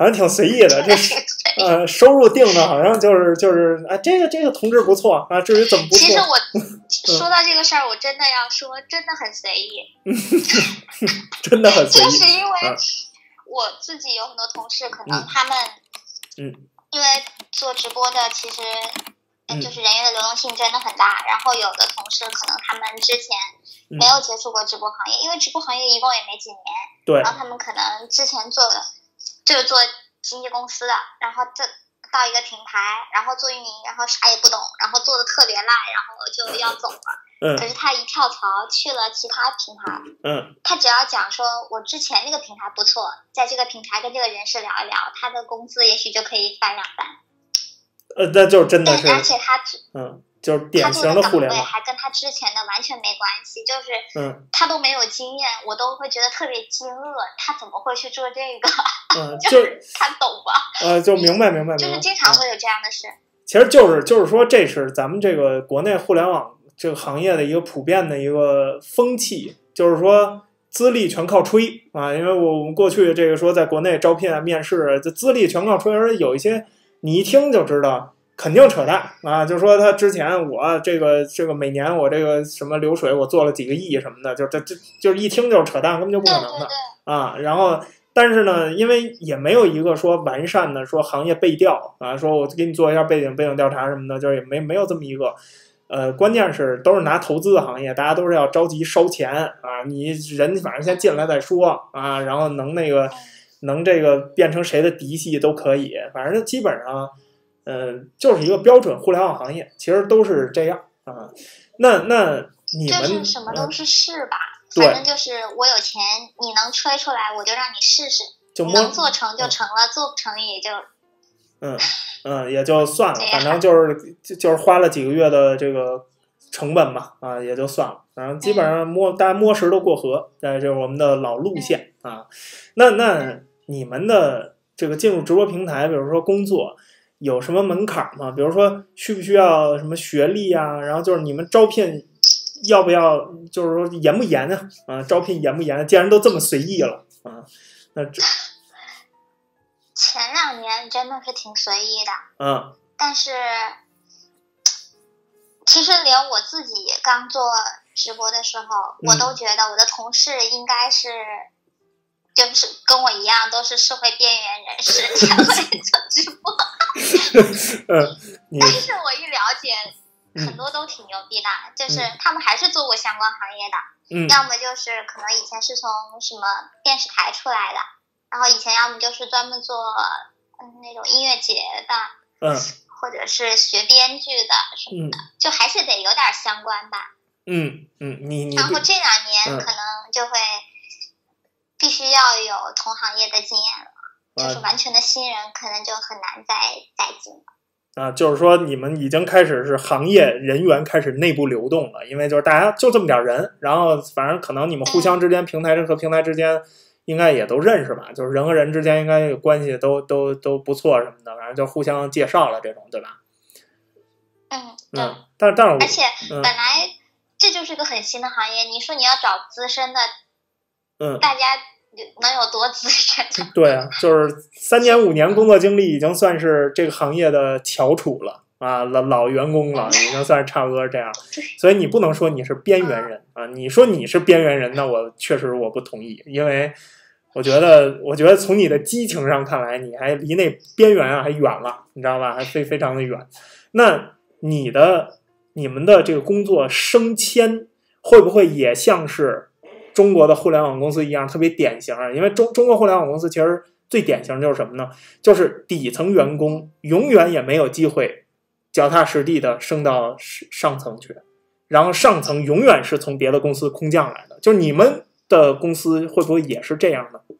好像挺随意的，这是呃收入定的，好像就是就是啊，这个这个同志不错啊，至于怎么不错， 其实我说到这个事儿，我真的要说，真的很随意， 真的很随意， 就是因为我自己有很多同事，可能他们嗯， 因为做直播的，其实就是人员的流动性真的很大，然后有的同事可能他们之前没有接触过直播行业，因为直播行业一共也没几年， 对， 然后他们可能之前做的就是做经纪公司的，然后这到一个平台，然后做运营，然后啥也不懂，然后做的特别烂，然后就要走了。 嗯， 可是他一跳槽去了其他平台， 嗯， 他只要讲说我之前那个平台不错，在这个平台跟这个人事聊一聊，他的工资也许就可以翻两番。 呃，那就真的是， 而且他嗯。就是典型的互联网， 还跟他之前的完全没关系，就是嗯， 他都没有经验，我都会觉得特别惊愕，他怎么会去做这个？ 嗯， 就是他懂吧？ 呃，就明白明白， 就是经常会有这样的事。 其实就是就是说，这是咱们这个国内互联网这个行业的一个普遍的一个风气，就是说资历全靠吹啊，因为我们过去这个说在国内招聘啊、面试，这资历全靠吹，而且有一些你一听就知道。肯定扯淡啊！就说他之前我这个这个每年我这个什么流水我做了几个亿什么的，就这这就是一听就是扯淡，根本就不可能的啊！然后但是呢，因为也没有一个说完善的说行业背调啊，说我给你做一下背景背景调查什么的，就是也没没有这么一个。呃，关键是都是拿投资的行业，大家都是要着急烧钱啊！你人反正先进来再说啊，然后能那个能这个变成谁的嫡系都可以，反正基本上。呃，就是一个标准互联网行业，其实都是这样啊。那那你们就是什么都是试吧， 嗯、 反正就是我有钱，你能吹出来，我就让你试试， 就能做成就成了，嗯、做不成也就嗯嗯也就算了，反正就是就是花了几个月的这个成本嘛啊，也就算了。反正基本上摸、嗯、大家摸石头过河，这就是我们的老路线啊。那那你们的这个进入直播平台，比如说工作。有什么门槛吗？比如说需不需要什么学历啊？然后就是你们招聘要不要，就是说严不严啊？啊，招聘严不严？既然都这么随意了啊，那这前两年真的是挺随意的， 嗯， 但是其实连我自己刚做直播的时候， 嗯、 我都觉得我的同事应该是。就是跟我一样都是社会边缘人士才会做直播， 嗯， 但是我一了解，很多都挺牛逼的，嗯、就是他们还是做过相关行业的， 嗯， 要么就是可能以前是从什么电视台出来的，然后以前要么就是专门做嗯那种音乐节的， 嗯， 或者是学编剧的什么的， 嗯、 就还是得有点相关吧， 嗯嗯，你你然后这两年可能就会。必须要有同行业的经验了，啊、就是完全的新人可能就很难再再进了。 啊，就是说你们已经开始是行业人员开始内部流动了，因为就是大家就这么点人，然后反正可能你们互相之间，嗯、平台和平台之间应该也都认识吧，就是人和人之间应该有关系都都都不错什么的，反正就互相介绍了这种，对吧？ 嗯，对。 嗯，但是但是我而且本来这就是个很新的行业，你说你要找资深的， 嗯， 大家。能有多资深？ 对啊，就是三年五年工作经历，已经算是这个行业的翘楚了啊，老老员工了，已经算是差不多这样。所以你不能说你是边缘人啊，你说你是边缘人，那我确实我不同意，因为我觉得，我觉得从你的激情上看来，你还离那边缘啊还远了，你知道吧？还非非常的远。那你的你们的这个工作升迁会不会也像是？中国的互联网公司一样特别典型啊，因为中中国互联网公司其实最典型就是什么呢？就是底层员工永远也没有机会脚踏实地的升到上层去，然后上层永远是从别的公司空降来的。就是你们的公司会不会也是这样的？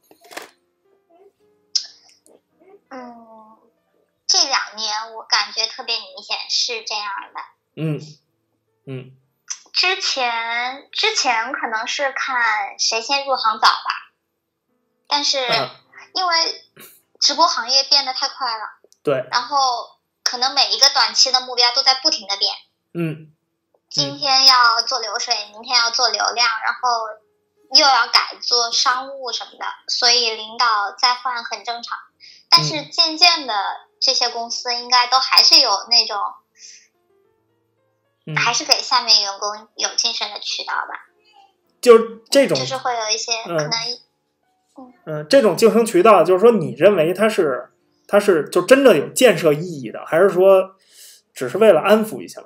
嗯，这两年我感觉特别明显是这样的。 嗯嗯。 之前之前可能是看谁先入行早吧，但是因为直播行业变得太快了， 对， 然后可能每一个短期的目标都在不停的变， 嗯， 今天要做流水，明天要做流量，然后又要改做商务什么的，所以领导再换很正常。 但是渐渐的这些公司应该都还是有那种、 嗯、 还是给下面员工有晋升的渠道吧， 就是这种就是会有一些可能嗯嗯，这种晋升渠道就是说你认为它是它是就真的有建设意义的，还是说只是为了安抚一下？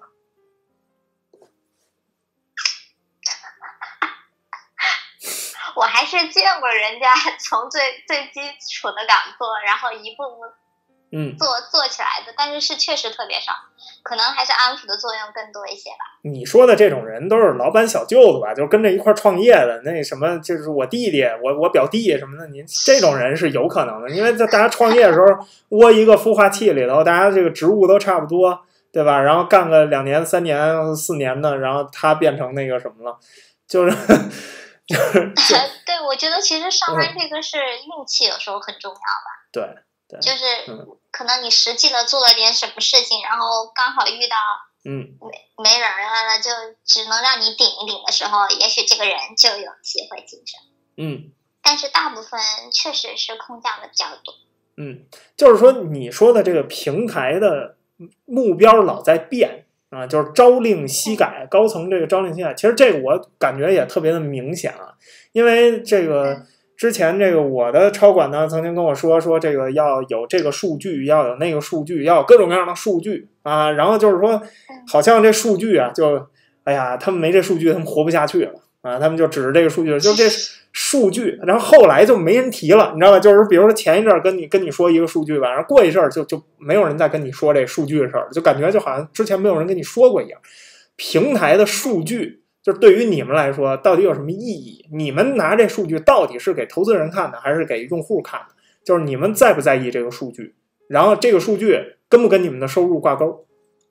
我还是见过人家从最最基础的岗做，然后一步步嗯做做起来的，但是是确实特别少，可能还是安抚的作用更多一些吧。 你说的这种人都是老板小舅子吧，就是跟着一块创业的，那什么就是我弟弟、我我表弟什么的，你这种人是有可能的，因为在大家创业的时候窝一个孵化器里头，大家这个职务都差不多，对吧？然后干个两年、三年、四年的，然后他变成那个什么了，就是。就是对，我觉得其实上班这个是运气，有时候很重要吧。 对对， 就是嗯可能你实际的做了点什么事情，然后刚好遇到嗯没没人了，就只能让你顶一顶的时候，也许这个人就有机会晋升。 嗯， 但是大部分确实是空降的比较多。 嗯，就是说你说的这个平台的目标老在变。啊，就是朝令夕改，高层这个朝令夕改，其实这个我感觉也特别的明显啊，因为这个之前这个我的超管呢曾经跟我说说这个要有这个数据，要有那个数据，要有各种各样的数据啊，然后就是说好像这数据啊，就哎呀，他们没这数据，他们活不下去了啊，他们就指着这个数据，就这数据，然后后来就没人提了，你知道吧？就是比如说前一阵跟你跟你说一个数据吧，然后过一阵儿就就没有人再跟你说这数据的事儿，就感觉就好像之前没有人跟你说过一样。平台的数据就是对于你们来说到底有什么意义？你们拿这数据到底是给投资人看的，还是给用户看的？就是你们在不在意这个数据？然后这个数据跟不跟你们的收入挂钩？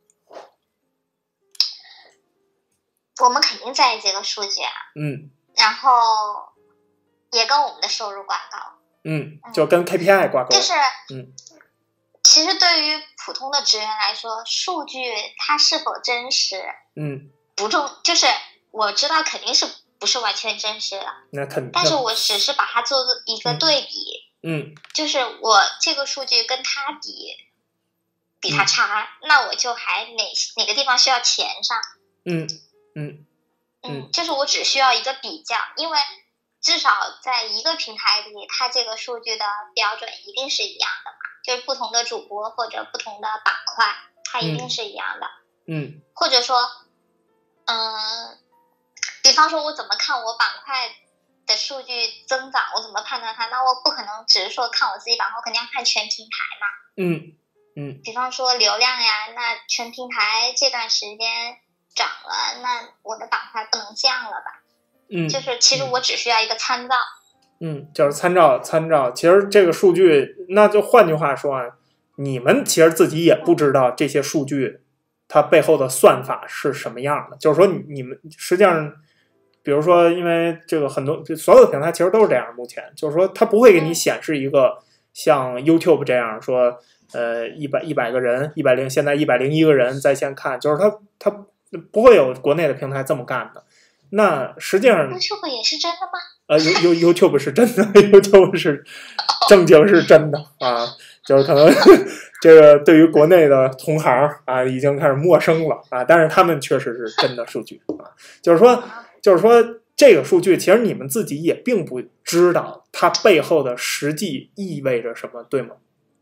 我们肯定在意这个数据啊， 嗯， 然后也跟我们的收入挂钩， 嗯，就跟 K P I 挂钩， 就是， 嗯， 其实对于普通的职员来说，数据它是否真实， 嗯， 不重，就是我知道肯定是不是完全真实的， 那肯定， 但是我只是把它做一个对比， 嗯， 就是我这个数据跟它比，比它差，嗯、那我就还哪哪个地方需要填上， 嗯。嗯嗯，就是我只需要一个比较，因为至少在一个平台里，它这个数据的标准一定是一样的嘛，就是不同的主播或者不同的板块，它一定是一样的。 嗯， 或者说，嗯，比方说我怎么看我板块的数据增长，我怎么判断它？那我不可能只是说看我自己板块，我肯定要看全平台嘛。 嗯嗯， 比方说流量呀，那全平台这段时间涨了，那我的板块不能降了吧？ 嗯， 就是其实我只需要一个参照。 嗯，就是参照参照。其实这个数据，那就换句话说啊，你们其实自己也不知道这些数据它背后的算法是什么样的。就是说你，你们实际上，比如说，因为这个很多所有的平台其实都是这样，目前就是说它不会给你显示一个像 YouTube 这样说，呃，一百一百个人，一百零现在一百零一个人在线看，就是它它。不会有国内的平台这么干的。那实际上 YouTube 也是真的吗？ 呃 ，You YouTube 是真的 ，YouTube 是正经是真的啊，就是可能这个对于国内的同行啊已经开始陌生了啊，但是他们确实是真的数据啊，就是说，就是说这个数据其实你们自己也并不知道它背后的实际意味着什么，对吗？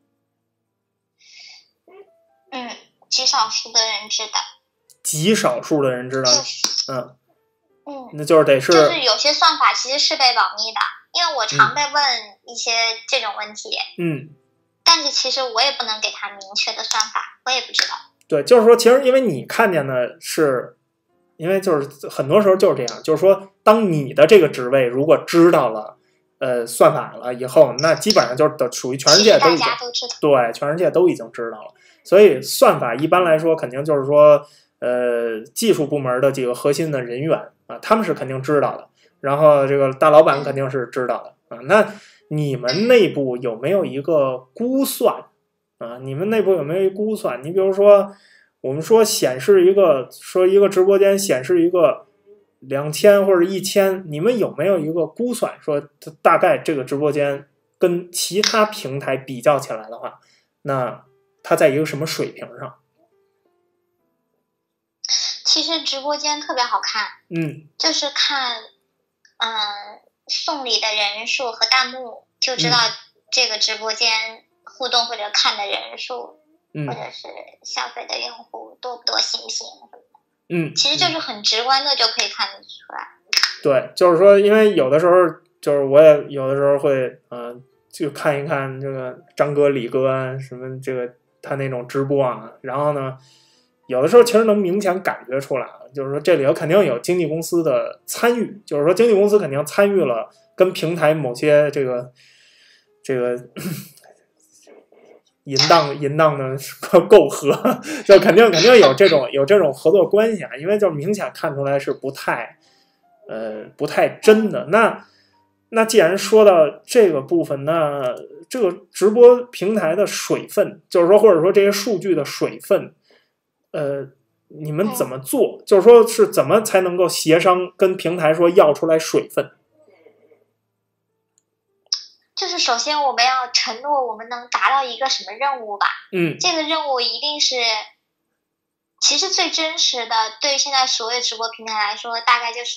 嗯，极少数的人知道。 极少数的人知道，嗯， 嗯， 那就是得是， 就是有些算法其实是被保密的，因为我常被问一些这种问题， 嗯， 但是其实我也不能给他明确的算法，我也不知道。 对，就是说，其实因为你看见的是，因为就是很多时候就是这样，就是说，当你的这个职位如果知道了，呃，算法了以后，那基本上就是都属于全世界都已经， 大家都知道， 对，全世界都已经知道了。所以算法一般来说，肯定就是说。呃，技术部门的几个核心的人员啊，他们是肯定知道的，然后这个大老板肯定是知道的啊。那你们内部有没有一个估算啊？你们内部有没有一个估算？你比如说，我们说显示一个，说一个直播间显示一个两千或者一千，你们有没有一个估算？说大概这个直播间跟其他平台比较起来的话，那它在一个什么水平上？ 其实直播间特别好看， 嗯， 就是看，嗯、呃，送礼的人数和弹幕，就知道这个直播间互动或者看的人数， 嗯， 或者是消费的用户多不多、行不行什么的。 嗯， 其实就是很直观的就可以看得出来。 对，就是说，因为有的时候，就是我也有的时候会，嗯、呃，就看一看这个张哥、李哥啊，什么这个他那种直播啊，然后呢。有的时候其实能明显感觉出来，就是说这里头肯定有经纪公司的参与，就是说经纪公司肯定参与了跟平台某些这个这个淫荡淫荡的媾和，就肯定肯定有这种有这种合作关系啊，因为就明显看出来是不太呃不太真的。那那既然说到这个部分，那这个直播平台的水分，就是说或者说这些数据的水分。呃，你们怎么做？就是说是怎么才能够协商跟平台说要出来水分？ 就是首先我们要承诺我们能达到一个什么任务吧。 嗯， 这个任务一定是，其实最真实的，对现在所有直播平台来说，大概就是，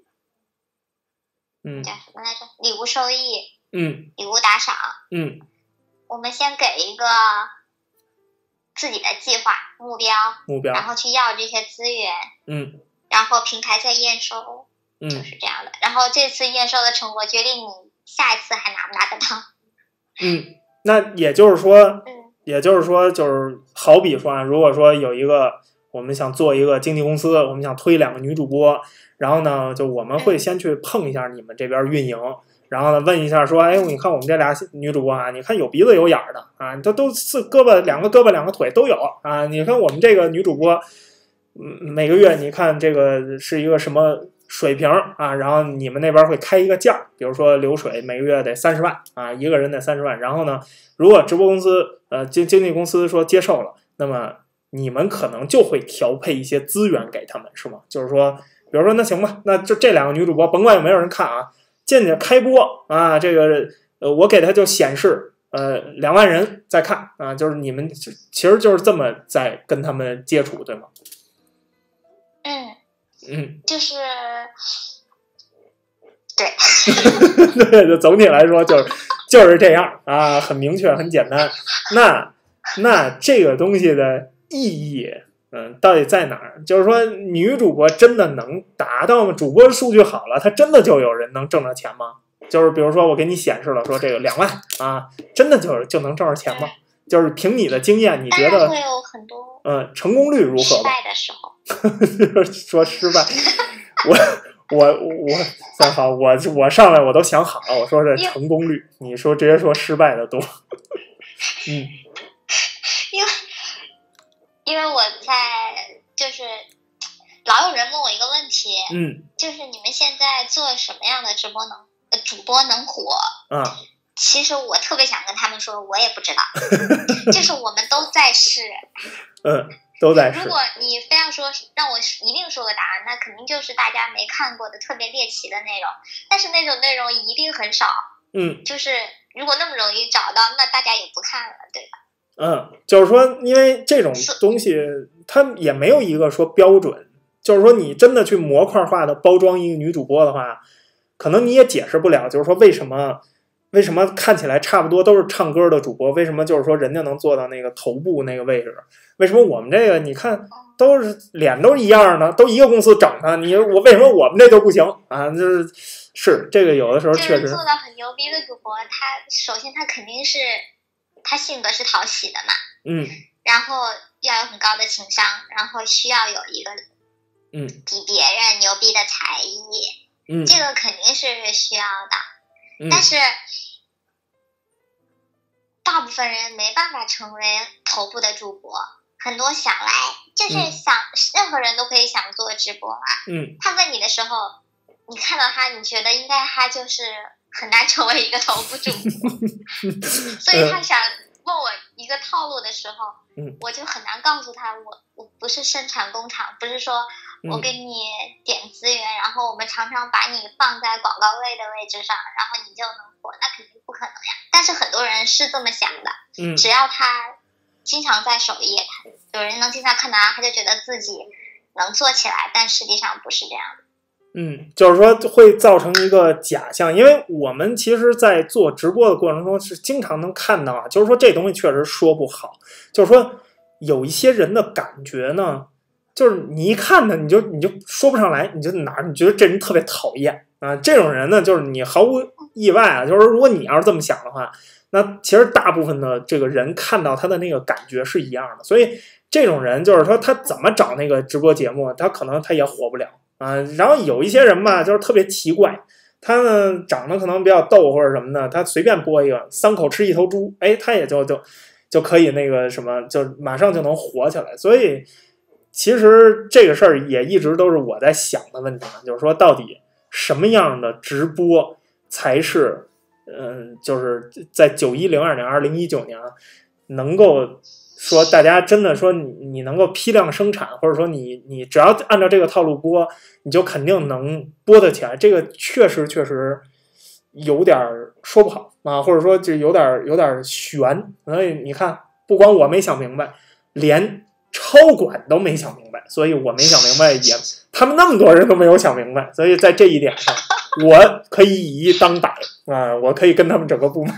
嗯， 叫什么来着？礼物收益， 嗯， 礼物打赏， 嗯， 我们先给一个自己的计划目标， 目标， 然后去要这些资源， 嗯， 然后平台再验收， 嗯， 就是这样的。然后这次验收的成果决定你下一次还拿不拿得到。 嗯，那也就是说， 嗯， 也就是说，就是好比说啊，如果说有一个我们想做一个经纪公司，我们想推两个女主播，然后呢，就我们会先去碰一下你们这边运营。然后呢，问一下说，哎，你看我们这俩女主播啊，你看有鼻子有眼儿的啊，都都是胳膊两个胳膊两个腿都有啊。你看我们这个女主播，嗯，每个月你看这个是一个什么水平啊？然后你们那边会开一个价，比如说流水每个月得三十万啊，一个人得三十万。然后呢，如果直播公司呃经经纪公司说接受了，那么你们可能就会调配一些资源给他们，是吗？就是说，比如说那行吧，那就这两个女主播，甭管有没有人看啊。进去开播啊，这个呃，我给他就显示呃两万人在看啊，就是你们其实就是这么在跟他们接触，对吗？ 嗯嗯， 就是对， 对，就总体来说就是就是这样啊，很明确，很简单。那那这个东西的意义。嗯，到底在哪儿？就是说，女主播真的能达到吗？主播数据好了，她真的就有人能挣着钱吗？就是比如说，我给你显示了说这个两万啊，真的就就能挣着钱吗？就是凭你的经验，你觉得会有很多嗯成功率如何？ 失败的时候， 就是说失败，我我我算好，我我上来我都想好了，我说是成功率，你说直接说失败的多，嗯， 因为。因为我在就是老有人问我一个问题， 嗯， 就是你们现在做什么样的直播能呃主播能火？ 啊， 其实我特别想跟他们说，我也不知道，就是我们都在试， 嗯，都在试。 如果你非要说让我一定说个答案，那肯定就是大家没看过的特别猎奇的内容，但是那种内容一定很少， 嗯， 就是如果那么容易找到，那大家也不看了，对吧？ 嗯，就是说，因为这种东西它也没有一个说标准，就是说你真的去模块化的包装一个女主播的话，可能你也解释不了，就是说为什么为什么看起来差不多都是唱歌的主播，为什么就是说人家能做到那个头部那个位置，为什么我们这个你看都是脸都是一样的，都一个公司整的，你我为什么我们这就不行啊？就是是这个有的时候确实就是做到很牛逼的主播，他首先他肯定是。他性格是讨喜的嘛， 嗯， 然后要有很高的情商，然后需要有一个， 嗯， 比别人牛逼的才艺， 嗯， 这个肯定是需要的， 嗯、 但是大部分人没办法成为头部的主播，很多想来就是想、嗯、任何人都可以想做直播啊， 嗯， 他问你的时候，你看到他，你觉得应该他就是很难成为一个头部主播，所以他想问我一个套路的时候， 嗯， 我就很难告诉他，我我不是生产工厂，不是说我给你点资源，然后我们常常把你放在广告位的位置上，然后你就能火，那肯定不可能呀。但是很多人是这么想的， 嗯， 只要他经常在首页，有人能经常看到，他就觉得自己能做起来，但实际上不是这样的。 嗯，就是说会造成一个假象，因为我们其实在做直播的过程中是经常能看到啊，就是说这东西确实说不好，就是说有一些人的感觉呢，就是你一看他，你就你就说不上来，你就哪儿你觉得这人特别讨厌啊，这种人呢，就是你毫无意外啊，就是如果你要是这么想的话，那其实大部分的这个人看到他的那个感觉是一样的，所以这种人就是说他怎么找那个直播节目，他可能他也火不了。啊，然后有一些人吧，就是特别奇怪，他呢长得可能比较逗或者什么的，他随便播一个三口吃一头猪，哎，他也就就就可以那个什么，就马上就能火起来。所以其实这个事儿也一直都是我在想的问题，就是说到底什么样的直播才是，嗯，就是在九一零二年、二零一九年能够。说大家真的说你你能够批量生产，或者说你你只要按照这个套路播，你就肯定能播得起来。这个确实确实有点说不好啊，或者说就有点有点悬。所以你看，不光我没想明白，连超管都没想明白，所以我没想明白也，他们那么多人都没有想明白，所以在这一点上，我可以以一当百啊，我可以跟他们整个部门。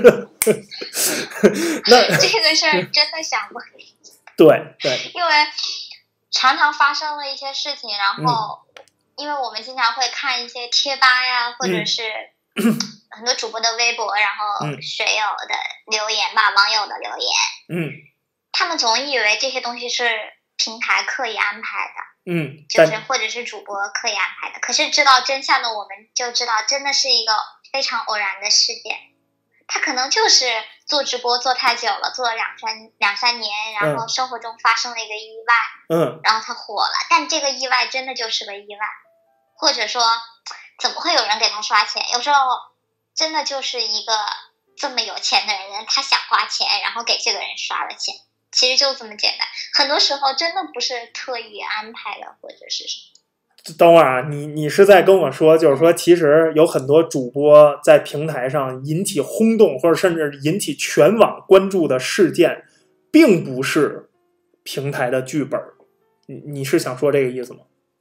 那这个事儿真的想不明白。 对对， 因为常常发生了一些事情，然后、嗯、因为我们经常会看一些贴吧呀，或者是很多主播的微博，然后水友的留言吧，嗯、网友的留言， 嗯， 他们总以为这些东西是平台刻意安排的， 嗯， 就是或者是主播刻意安排的。可是知道真相的我们就知道，真的是一个非常偶然的事件。他可能就是做直播做太久了，做了两三两三年，然后生活中发生了一个意外， 嗯， 然后他火了，但这个意外真的就是个意外，或者说怎么会有人给他刷钱？有时候真的就是一个这么有钱的人，他想花钱，然后给这个人刷了钱，其实就这么简单。很多时候真的不是特意安排的，或者是什么。 等会儿啊，你你是在跟我说，就是说，其实有很多主播在平台上引起轰动，或者甚至引起全网关注的事件，并不是平台的剧本。你你是想说这个意思吗？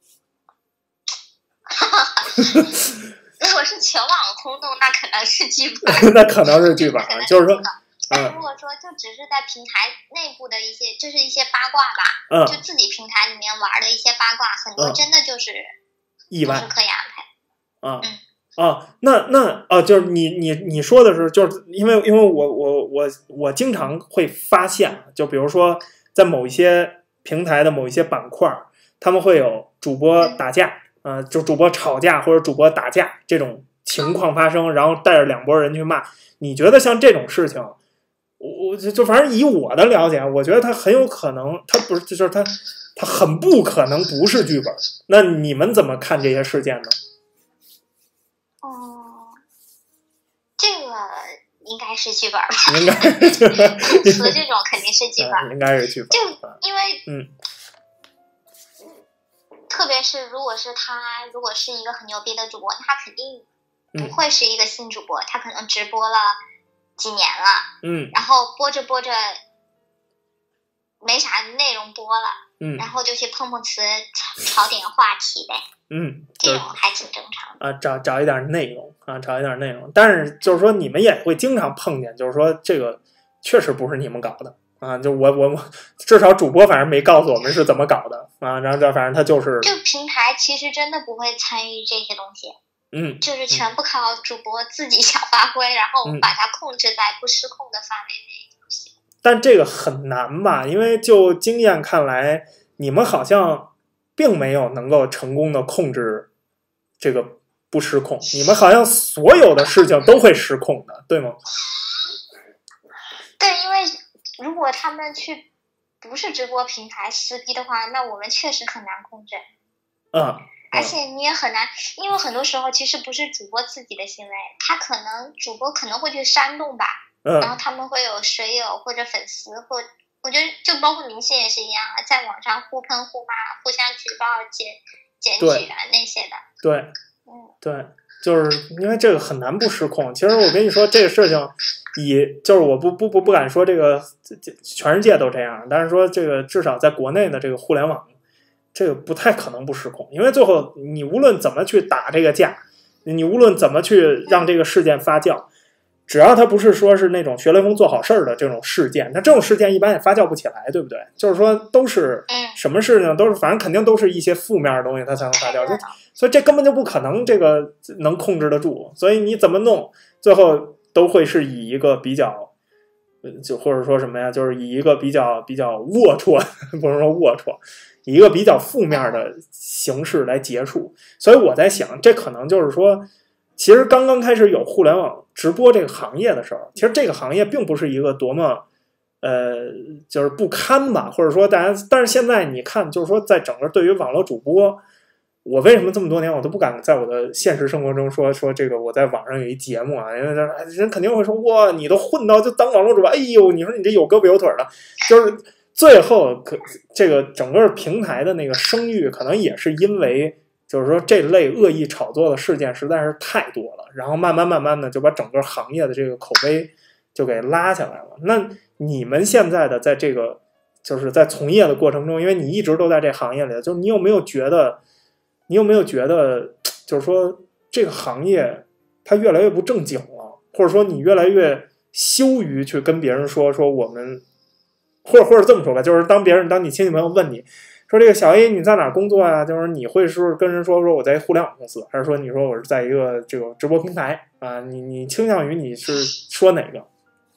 如果是全网轰动，那可能是剧本。 那可能是剧本啊，就是说。 但如果说就只是在平台内部的一些，就是一些八卦吧， 嗯， 就自己平台里面玩的一些八卦，很多真的就是意外， 都是刻意安排。 啊， 嗯， 啊，那那啊，就是你你你说的是，就是因为因为我我我我经常会发现，就比如说在某一些平台的某一些板块，他们会有主播打架，啊、呃，就主播吵架或者主播打架这种情况发生，然后带着两拨人去骂。你觉得像这种事情？我就就反正以我的了解，我觉得他很有可能，他不是就是他，他很不可能不是剧本。那你们怎么看这些事件呢？ 哦、嗯，这个应该是剧本吧？ 应该是剧本。 碰瓷这种肯定是剧本， 应该是剧本。 就因为嗯， 特别是如果是他，如果是一个很牛逼的主播，他肯定不会是一个新主播，嗯、他可能直播了几年了， 嗯， 然后播着播着没啥内容播了， 嗯， 然后就去碰碰瓷，炒点话题呗， 嗯， 这种还挺正常的啊，找找一点内容啊，找一点内容。但是就是说，你们也会经常碰见，就是说这个确实不是你们搞的啊，就我我至少主播反正没告诉我们是怎么搞的啊，然后这反正他就是就平台其实真的不会参与这些东西。 嗯， 就是全部靠主播自己想发挥，嗯、然后把它控制在不失控的范围内就行。 但这个很难吧？因为就经验看来，你们好像并没有能够成功的控制这个不失控，你们好像所有的事情都会失控的，对吗？ 对，因为如果他们去不是直播平台撕逼的话，那我们确实很难控制。 嗯。 而且你也很难，因为很多时候其实不是主播自己的行为，他可能主播可能会去煽动吧， 嗯， 然后他们会有水友或者粉丝或我觉得就包括明星也是一样啊，在网上互喷互骂、互相举报、检检举啊那些的。 对， 嗯， 对，就是因为这个很难不失控。其实我跟你说，这个事情以就是我不不不不敢说这个全世界都这样，但是说这个至少在国内的这个互联网，这个不太可能不失控，因为最后你无论怎么去打这个架，你无论怎么去让这个事件发酵。只要它不是说是那种学雷锋做好事儿的这种事件，那这种事件一般也发酵不起来，对不对？就是说都是什么事情都是，反正肯定都是一些负面的东西，它才能发酵。所以这根本就不可能这个能控制得住。所以你怎么弄，最后都会是以一个比较，就或者说什么呀，就是以一个比较比较龌龊，不能说龌龊，以一个比较负面的形式来结束。所以我在想，这可能就是说。其实刚刚开始有互联网直播这个行业的时候，其实这个行业并不是一个多么，呃，就是不堪吧，或者说大家，但是现在你看，就是说在整个对于网络主播，我为什么这么多年我都不敢在我的现实生活中说说这个我在网上有一节目啊，因为人肯定会说哇，你都混到就当网络主播，哎呦，你说你这有胳膊有腿的，就是最后可这个整个平台的那个声誉，可能也是因为。就是说，这类恶意炒作的事件实在是太多了，然后慢慢慢慢的就把整个行业的这个口碑就给拉下来了。那你们现在的在这个就是在从业的过程中，因为你一直都在这行业里，就是你有没有觉得，你有没有觉得，就是说这个行业它越来越不正经了，或者说你越来越羞于去跟别人说说我们，或者或者这么说吧，就是当别人当你亲戚朋友问你。说这个小 A 你在哪儿工作啊？就是你会是跟人说说我在互联网公司，还是说你说我是在一个这个直播平台啊？你你倾向于你是说哪个？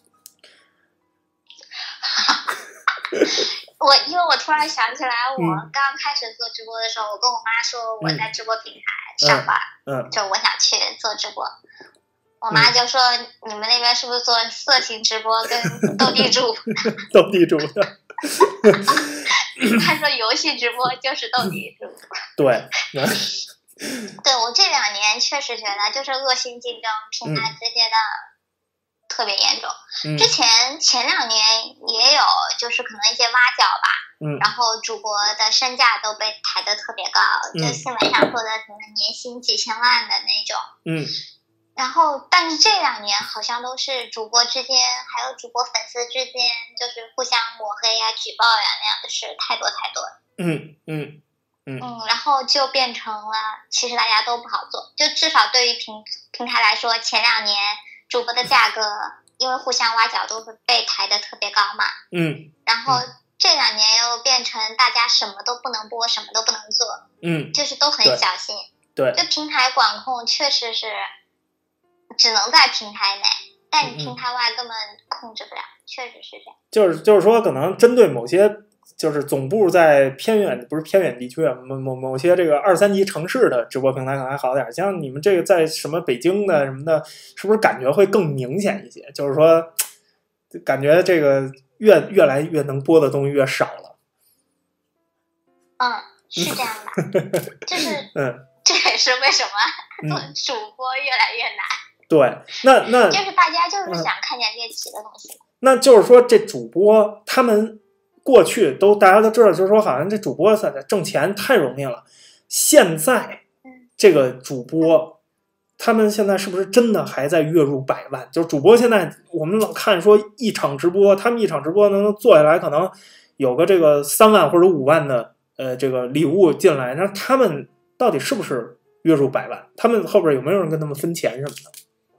我因为我突然想起来，我刚开始做直播的时候，嗯、我跟我妈说我在直播平台上班， 嗯，嗯就我想去做直播。我妈就说：“你们那边是不是做色情直播跟斗地主？” 斗地主的。 他说游戏直播就是斗地主。 对。 对，我这两年确实觉得就是恶性竞争，平台之间的特别严重。 嗯、 之前前两年也有，就是可能一些挖角吧， 嗯， 然后主播的身价都被抬得特别高， 嗯、 就新闻上说的什么年薪几千万的那种。 嗯。 然后，但是这两年好像都是主播之间，还有主播粉丝之间，就是互相抹黑呀、举报呀那样的事太多太多了。 嗯嗯嗯嗯，然后就变成了，其实大家都不好做。就至少对于平平台来说，前两年主播的价格因为互相挖角都是被抬得特别高嘛。 嗯。 然后这两年又变成大家什么都不能播，什么都不能做。 嗯。 就是都很小心。 对。 就平台管控确实是。只能在平台内，但你平台外根本控制不了，嗯、确实是这样。 就是就是说，可能针对某些就是总部在偏远，不是偏远地区啊，某某某些这个二三级城市的直播平台可能还好点。像你们这个在什么北京的什么的，是不是感觉会更明显一些？就是说，感觉这个越越来越能播的东西越少了。 嗯，是这样的，就是嗯， 这也是为什么做主播越来越难。 对，那那就是大家就是想看见猎奇的东西、嗯。 那就是说，这主播他们过去都大家都知道，就是说，好像这主播挣钱太容易了。现在这个主播，他们现在是不是真的还在月入百万？就是主播现在我们老看说一场直播，他们一场直播能做下来，可能有个这个三万或者五万的呃这个礼物进来，那他们到底是不是月入百万？他们后边有没有人跟他们分钱什么的？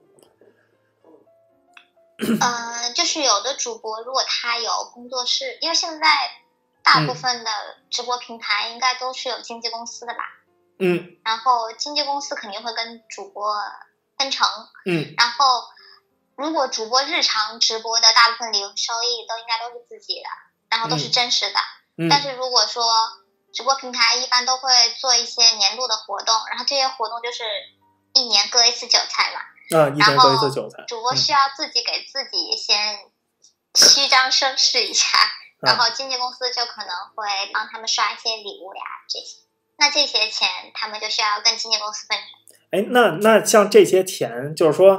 呃，就是有的主播，如果他有工作室，因为现在大部分的直播平台应该都是有经纪公司的吧？ 嗯。 然后经纪公司肯定会跟主播分成。 嗯。 然后，如果主播日常直播的大部分利润收益都应该都是自己的，然后都是真实的。 嗯。 但是如果说直播平台一般都会做一些年度的活动，然后这些活动就是一年割一次韭菜嘛。 啊，一年割一次韭菜。 主播需要自己给自己先虚张声势一下，嗯、然后经纪公司就可能会帮他们刷一些礼物呀这些。那这些钱他们就需要跟经纪公司分成。 哎，那那像这些钱，就是说，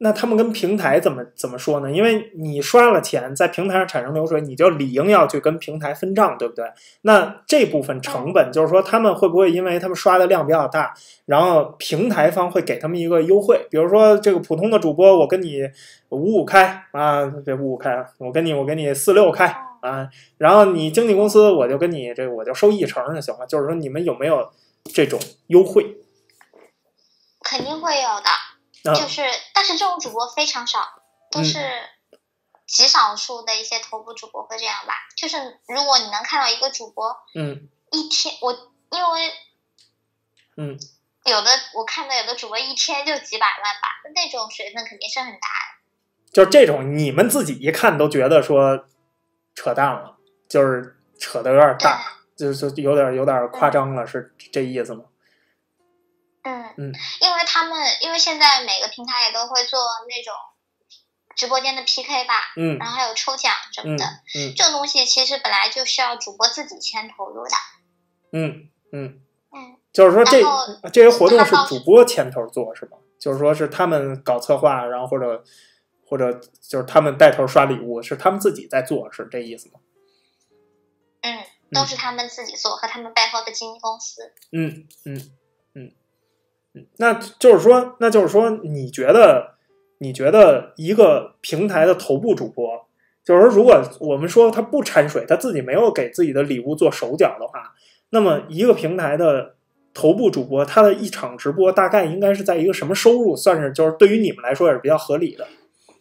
那他们跟平台怎么怎么说呢？因为你刷了钱，在平台上产生流水，你就理应要去跟平台分账，对不对？那这部分成本，就是说他们会不会因为他们刷的量比较大，然后平台方会给他们一个优惠？比如说这个普通的主播，我跟你五五开啊，别五五开，我跟你我跟你四六开啊，然后你经纪公司我就跟你这个我就收一成就行了。就是说你们有没有这种优惠？ 肯定会有的。就是，但是这种主播非常少，都是极少数的一些头部主播会这样吧。就是如果你能看到一个主播， 嗯， 一天我因为， 嗯， 有的我看到有的主播一天就几百万吧，那种水分肯定是很大的。 就是这种你们自己一看都觉得说扯淡了，就是扯得有点大，就是有点有点夸张了，嗯、是这意思吗？ 嗯嗯，因为他们因为现在每个平台也都会做那种直播间的 P K 吧， 嗯， 然后还有抽奖什么的， 嗯，嗯这种东西其实本来就需要主播自己先投入的， 嗯嗯嗯， 就是说这这些活动是主播牵头做是吗？就是说是他们搞策划，然后或者或者就是他们带头刷礼物，是他们自己在做，是这意思吗？ 嗯，都是他们自己做，和他们背后的经纪公司。 嗯嗯。那就是说，那就是说，你觉得，你觉得一个平台的头部主播，就是说，如果我们说他不掺水，他自己没有给自己的礼物做手脚的话，那么一个平台的头部主播，他的一场直播大概应该是在一个什么收入，算是就是对于你们来说也是比较合理的？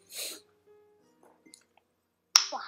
哇，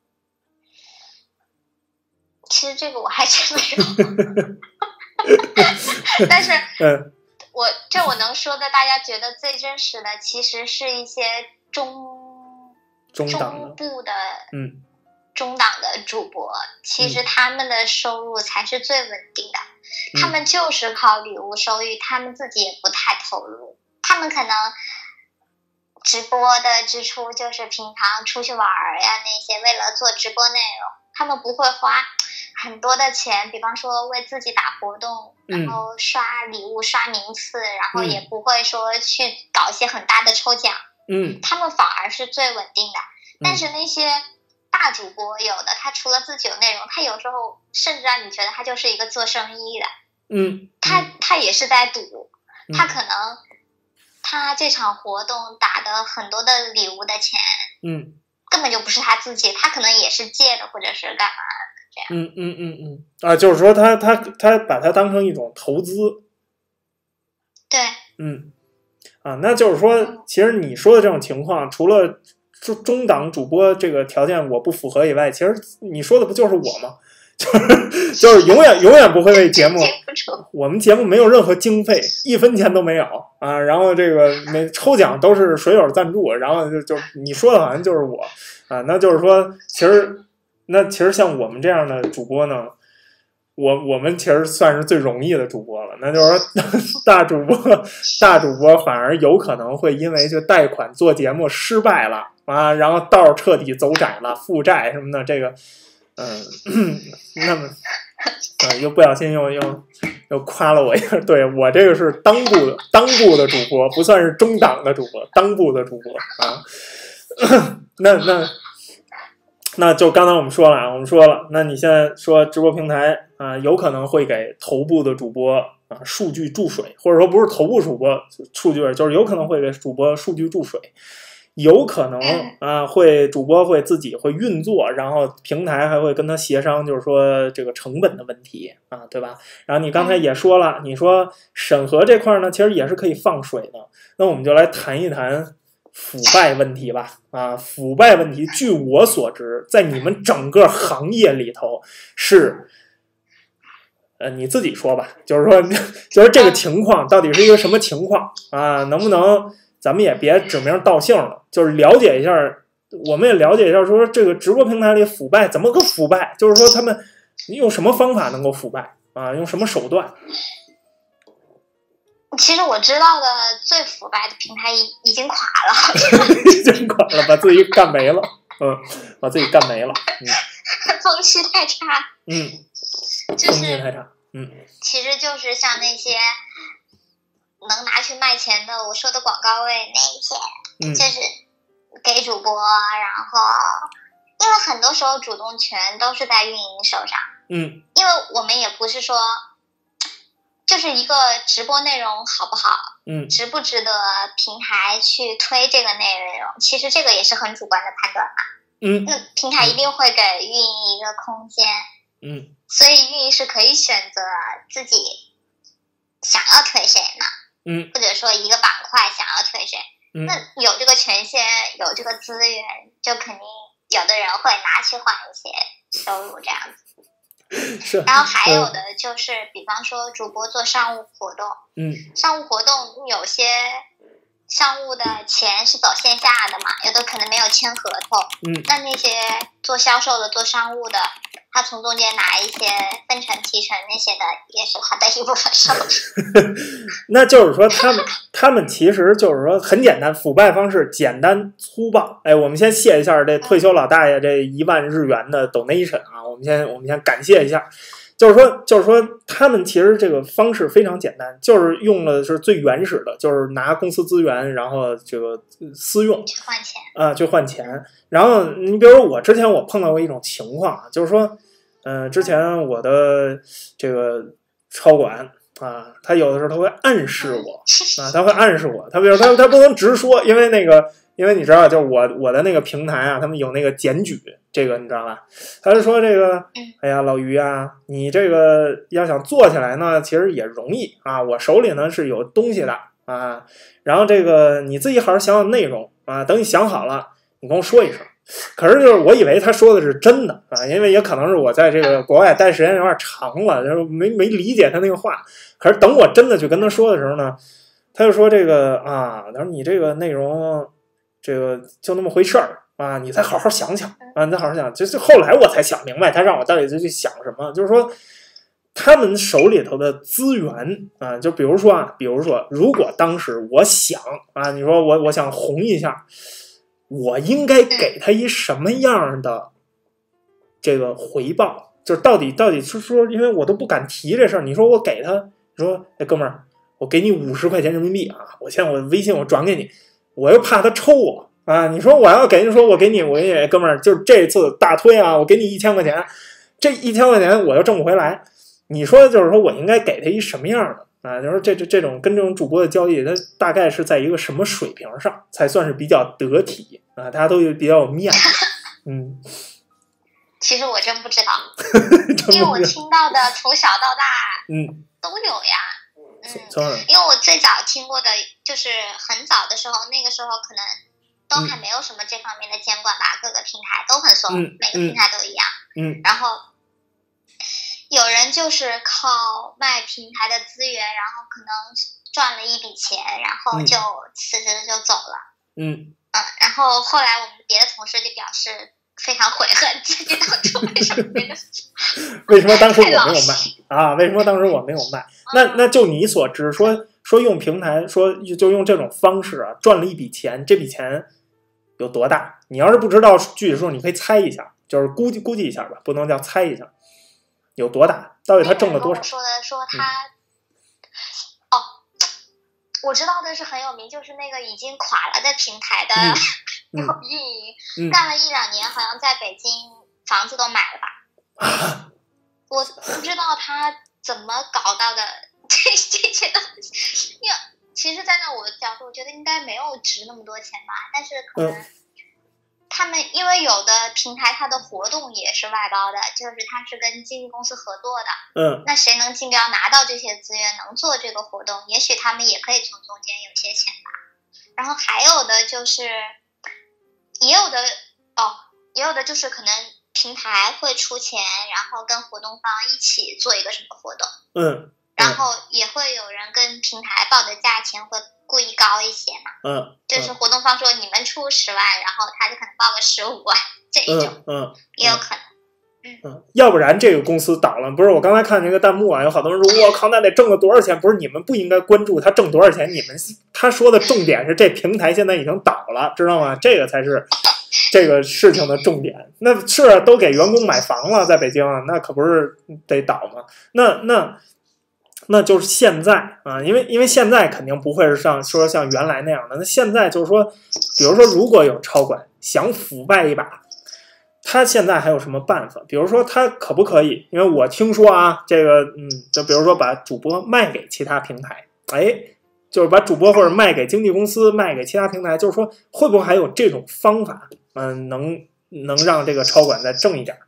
其实这个我还真没有，但是嗯。 我这我能说的，大家觉得最真实的，其实是一些中中中部的嗯中档的主播，其实他们的收入才是最稳定的， 嗯、 他们就是靠礼物收益，他们自己也不太投入，他们可能直播的支出就是平常出去玩呀那些，为了做直播内容，他们不会花很多的钱，比方说为自己打活动，然后刷礼物、刷名次，然后也不会说去搞一些很大的抽奖。 嗯， 他们反而是最稳定的。但是那些大主播，有的他除了自己有内容，他有时候甚至让你觉得他就是一个做生意的。 嗯， 他他也是在赌，他可能他这场活动打的很多的礼物的钱， 嗯， 根本就不是他自己，他可能也是借的或者是干嘛。 嗯嗯嗯嗯啊，就是说他他他把它当成一种投资， 对， 嗯啊，那就是说，其实你说的这种情况，除了中中档主播这个条件我不符合以外，其实你说的不就是我吗？就是就是永远永远不会为节目，我们节目没有任何经费，一分钱都没有啊。然后这个每抽奖都是水友赞助，然后就就你说的好像就是我啊，那就是说，其实。那其实像我们这样的主播呢，我我们其实算是最容易的主播了。那就是说，大主播大主播反而有可能会因为就贷款做节目失败了啊，然后道彻底走窄了，负债什么的，这个嗯，那么呃又不小心又又又夸了我一下，对我这个是当部的当部的主播，不算是中档的主播，当部的主播啊。那那。那就刚才我们说了啊，我们说了，那你现在说直播平台啊，有可能会给头部的主播啊数据注水，或者说不是头部主播数据，就是有可能会给主播数据注水，有可能啊会主播会自己会运作，然后平台还会跟他协商，就是说这个成本的问题啊，对吧？然后你刚才也说了，你说审核这块呢，其实也是可以放水的，那我们就来谈一谈腐败问题吧，啊，腐败问题，据我所知，在你们整个行业里头是，呃，你自己说吧，就是说，就是这个情况到底是一个什么情况啊？能不能咱们也别指名道姓了，就是了解一下，我们也了解一下，说这个直播平台里腐败怎么个腐败？就是说他们用什么方法能够腐败啊？用什么手段？ 其实我知道的最腐败的平台已已经垮了， 已经垮了，把自己干没了，嗯，把自己干没了，嗯， 风气太差， 嗯， 就是风气太差，嗯， 其实就是像那些能拿去卖钱的，我说的广告位那一些， 嗯， 就是给主播，然后因为很多时候主动权都是在运营手上， 嗯， 因为我们也不是说就是一个直播内容好不好， 嗯， 值不值得平台去推这个内容，其实这个也是很主观的判断嘛。 嗯， 那平台一定会给运营一个空间， 嗯， 所以运营是可以选择自己想要推谁嘛， 嗯， 或者说一个板块想要推谁， 嗯， 那有这个权限，有这个资源，就肯定有的人会拿去换一些收入这样子。 是， 然后还有的就是，比方说主播做商务活动， 嗯， 商务活动有些商务的钱是走线下的嘛，有的可能没有签合同， 嗯， 那那些做销售的、做商务的，他从中间拿一些分成、提成那些的，也是他的一部分收入。 那就是说，他们他们其实就是说很简单，腐败方式简单粗暴。哎，我们先谢一下这退休老大爷这一万日元的 donation 啊，我们先我们先感谢一下。就是说，就是说，他们其实这个方式非常简单，就是用的是最原始的，就是拿公司资源，然后这个私用去换钱啊，去换钱。然后你比如说，我之前我碰到过一种情况啊，就是说，嗯、呃，之前我的这个超管啊，他有的时候他会暗示我啊，他会暗示我，他比如他他不能直说，因为那个。因为你知道，就是我我的那个平台啊，他们有那个检举，这个你知道吧？他就说这个，哎呀，老于啊，你这个要想做起来呢，其实也容易啊。我手里呢是有东西的啊，然后这个你自己好好想想内容啊，等你想好了，你跟我说一声。可是就是我以为他说的是真的啊，因为也可能是我在这个国外待时间有点长了，然后没没理解他那个话。可是等我真的去跟他说的时候呢，他就说这个啊，他说你这个内容。这个就那么回事儿啊，你再好好想想啊，你再好好想。就是后来我才想明白，他让我到底去想什么。就是说，他们手里头的资源啊，就比如说啊，比如说，如果当时我想啊，你说我我想红一下，我应该给他一什么样的这个回报？就是到底到底是说，因为我都不敢提这事儿。你说我给他，你说哎哥们儿，我给你五十块钱人民币啊，我现在我微信我转给你。我又怕他抽我啊！你说我要给你说我给你我给你哥们儿，就是这次大推啊，我给你一千块钱，这一千块钱我又挣不回来。你说就是说我应该给他一什么样的啊？就是这这这种跟这种主播的交易，它大概是在一个什么水平上才算是比较得体啊？大家都比较有面子。嗯， 其实我真不知道，因为我听到的从小到大，嗯，都有呀。嗯，因为我最早听过的就是很早的时候，那个时候可能都还没有什么这方面的监管吧，嗯、各个平台都很松、嗯，每个平台都一样。 嗯， 然后有人就是靠卖平台的资源，然后可能赚了一笔钱，然后就辞职就走了。 嗯嗯，然后后来我们别的同事就表示非常悔恨，自己当初为什么没有为什么当时我没有卖啊？为什么当时我没有卖？那那就你所知，说说用平台，说就用这种方式啊，赚了一笔钱，这笔钱有多大？你要是不知道具体数，你可以猜一下，就是估计估计一下吧，不能叫猜一下，有多大？到底他挣了多少？ 说的说他、嗯、哦，我知道的是很有名，就是那个已经垮了的平台的、嗯、运营、嗯，干了一两年，好像在北京房子都买了吧？ 啊、 我不知道他怎么搞到的这这些东西，因为其实站在我的角度，我觉得应该没有值那么多钱吧，但是可能他们因为有的平台它的活动也是外包的，就是它是跟经纪公司合作的， 嗯， 那谁能竞标拿到这些资源，能做这个活动，也许他们也可以从中间有些钱吧。然后还有的就是也有的哦，也有的就是可能平台会出钱，然后跟活动方一起做一个什么活动， 嗯，嗯然后也会有人跟平台报的价钱会故意高一些嘛， 嗯，嗯就是活动方说你们出十万，然后他就可能报个十五万这一种， 嗯，嗯也有可能。 嗯嗯，要不然这个公司倒了，不是我刚才看那个弹幕啊，有好多人说我靠，那得挣了多少钱？不是你们不应该关注他挣多少钱，你们他说的重点是这平台现在已经倒了，知道吗？这个才是这个事情的重点。那是啊，都给员工买房了，在北京，那可不是得倒吗？那那那就是现在啊，因为因为现在肯定不会是像说像原来那样的。那现在就是说，比如说如果有超管想腐败一把，他现在还有什么办法？比如说他可不可以？因为我听说啊，这个嗯，就比如说把主播卖给其他平台，哎，就是把主播或者卖给经纪公司，卖给其他平台，就是说会不会还有这种方法？嗯，能能让这个超管再挣一点？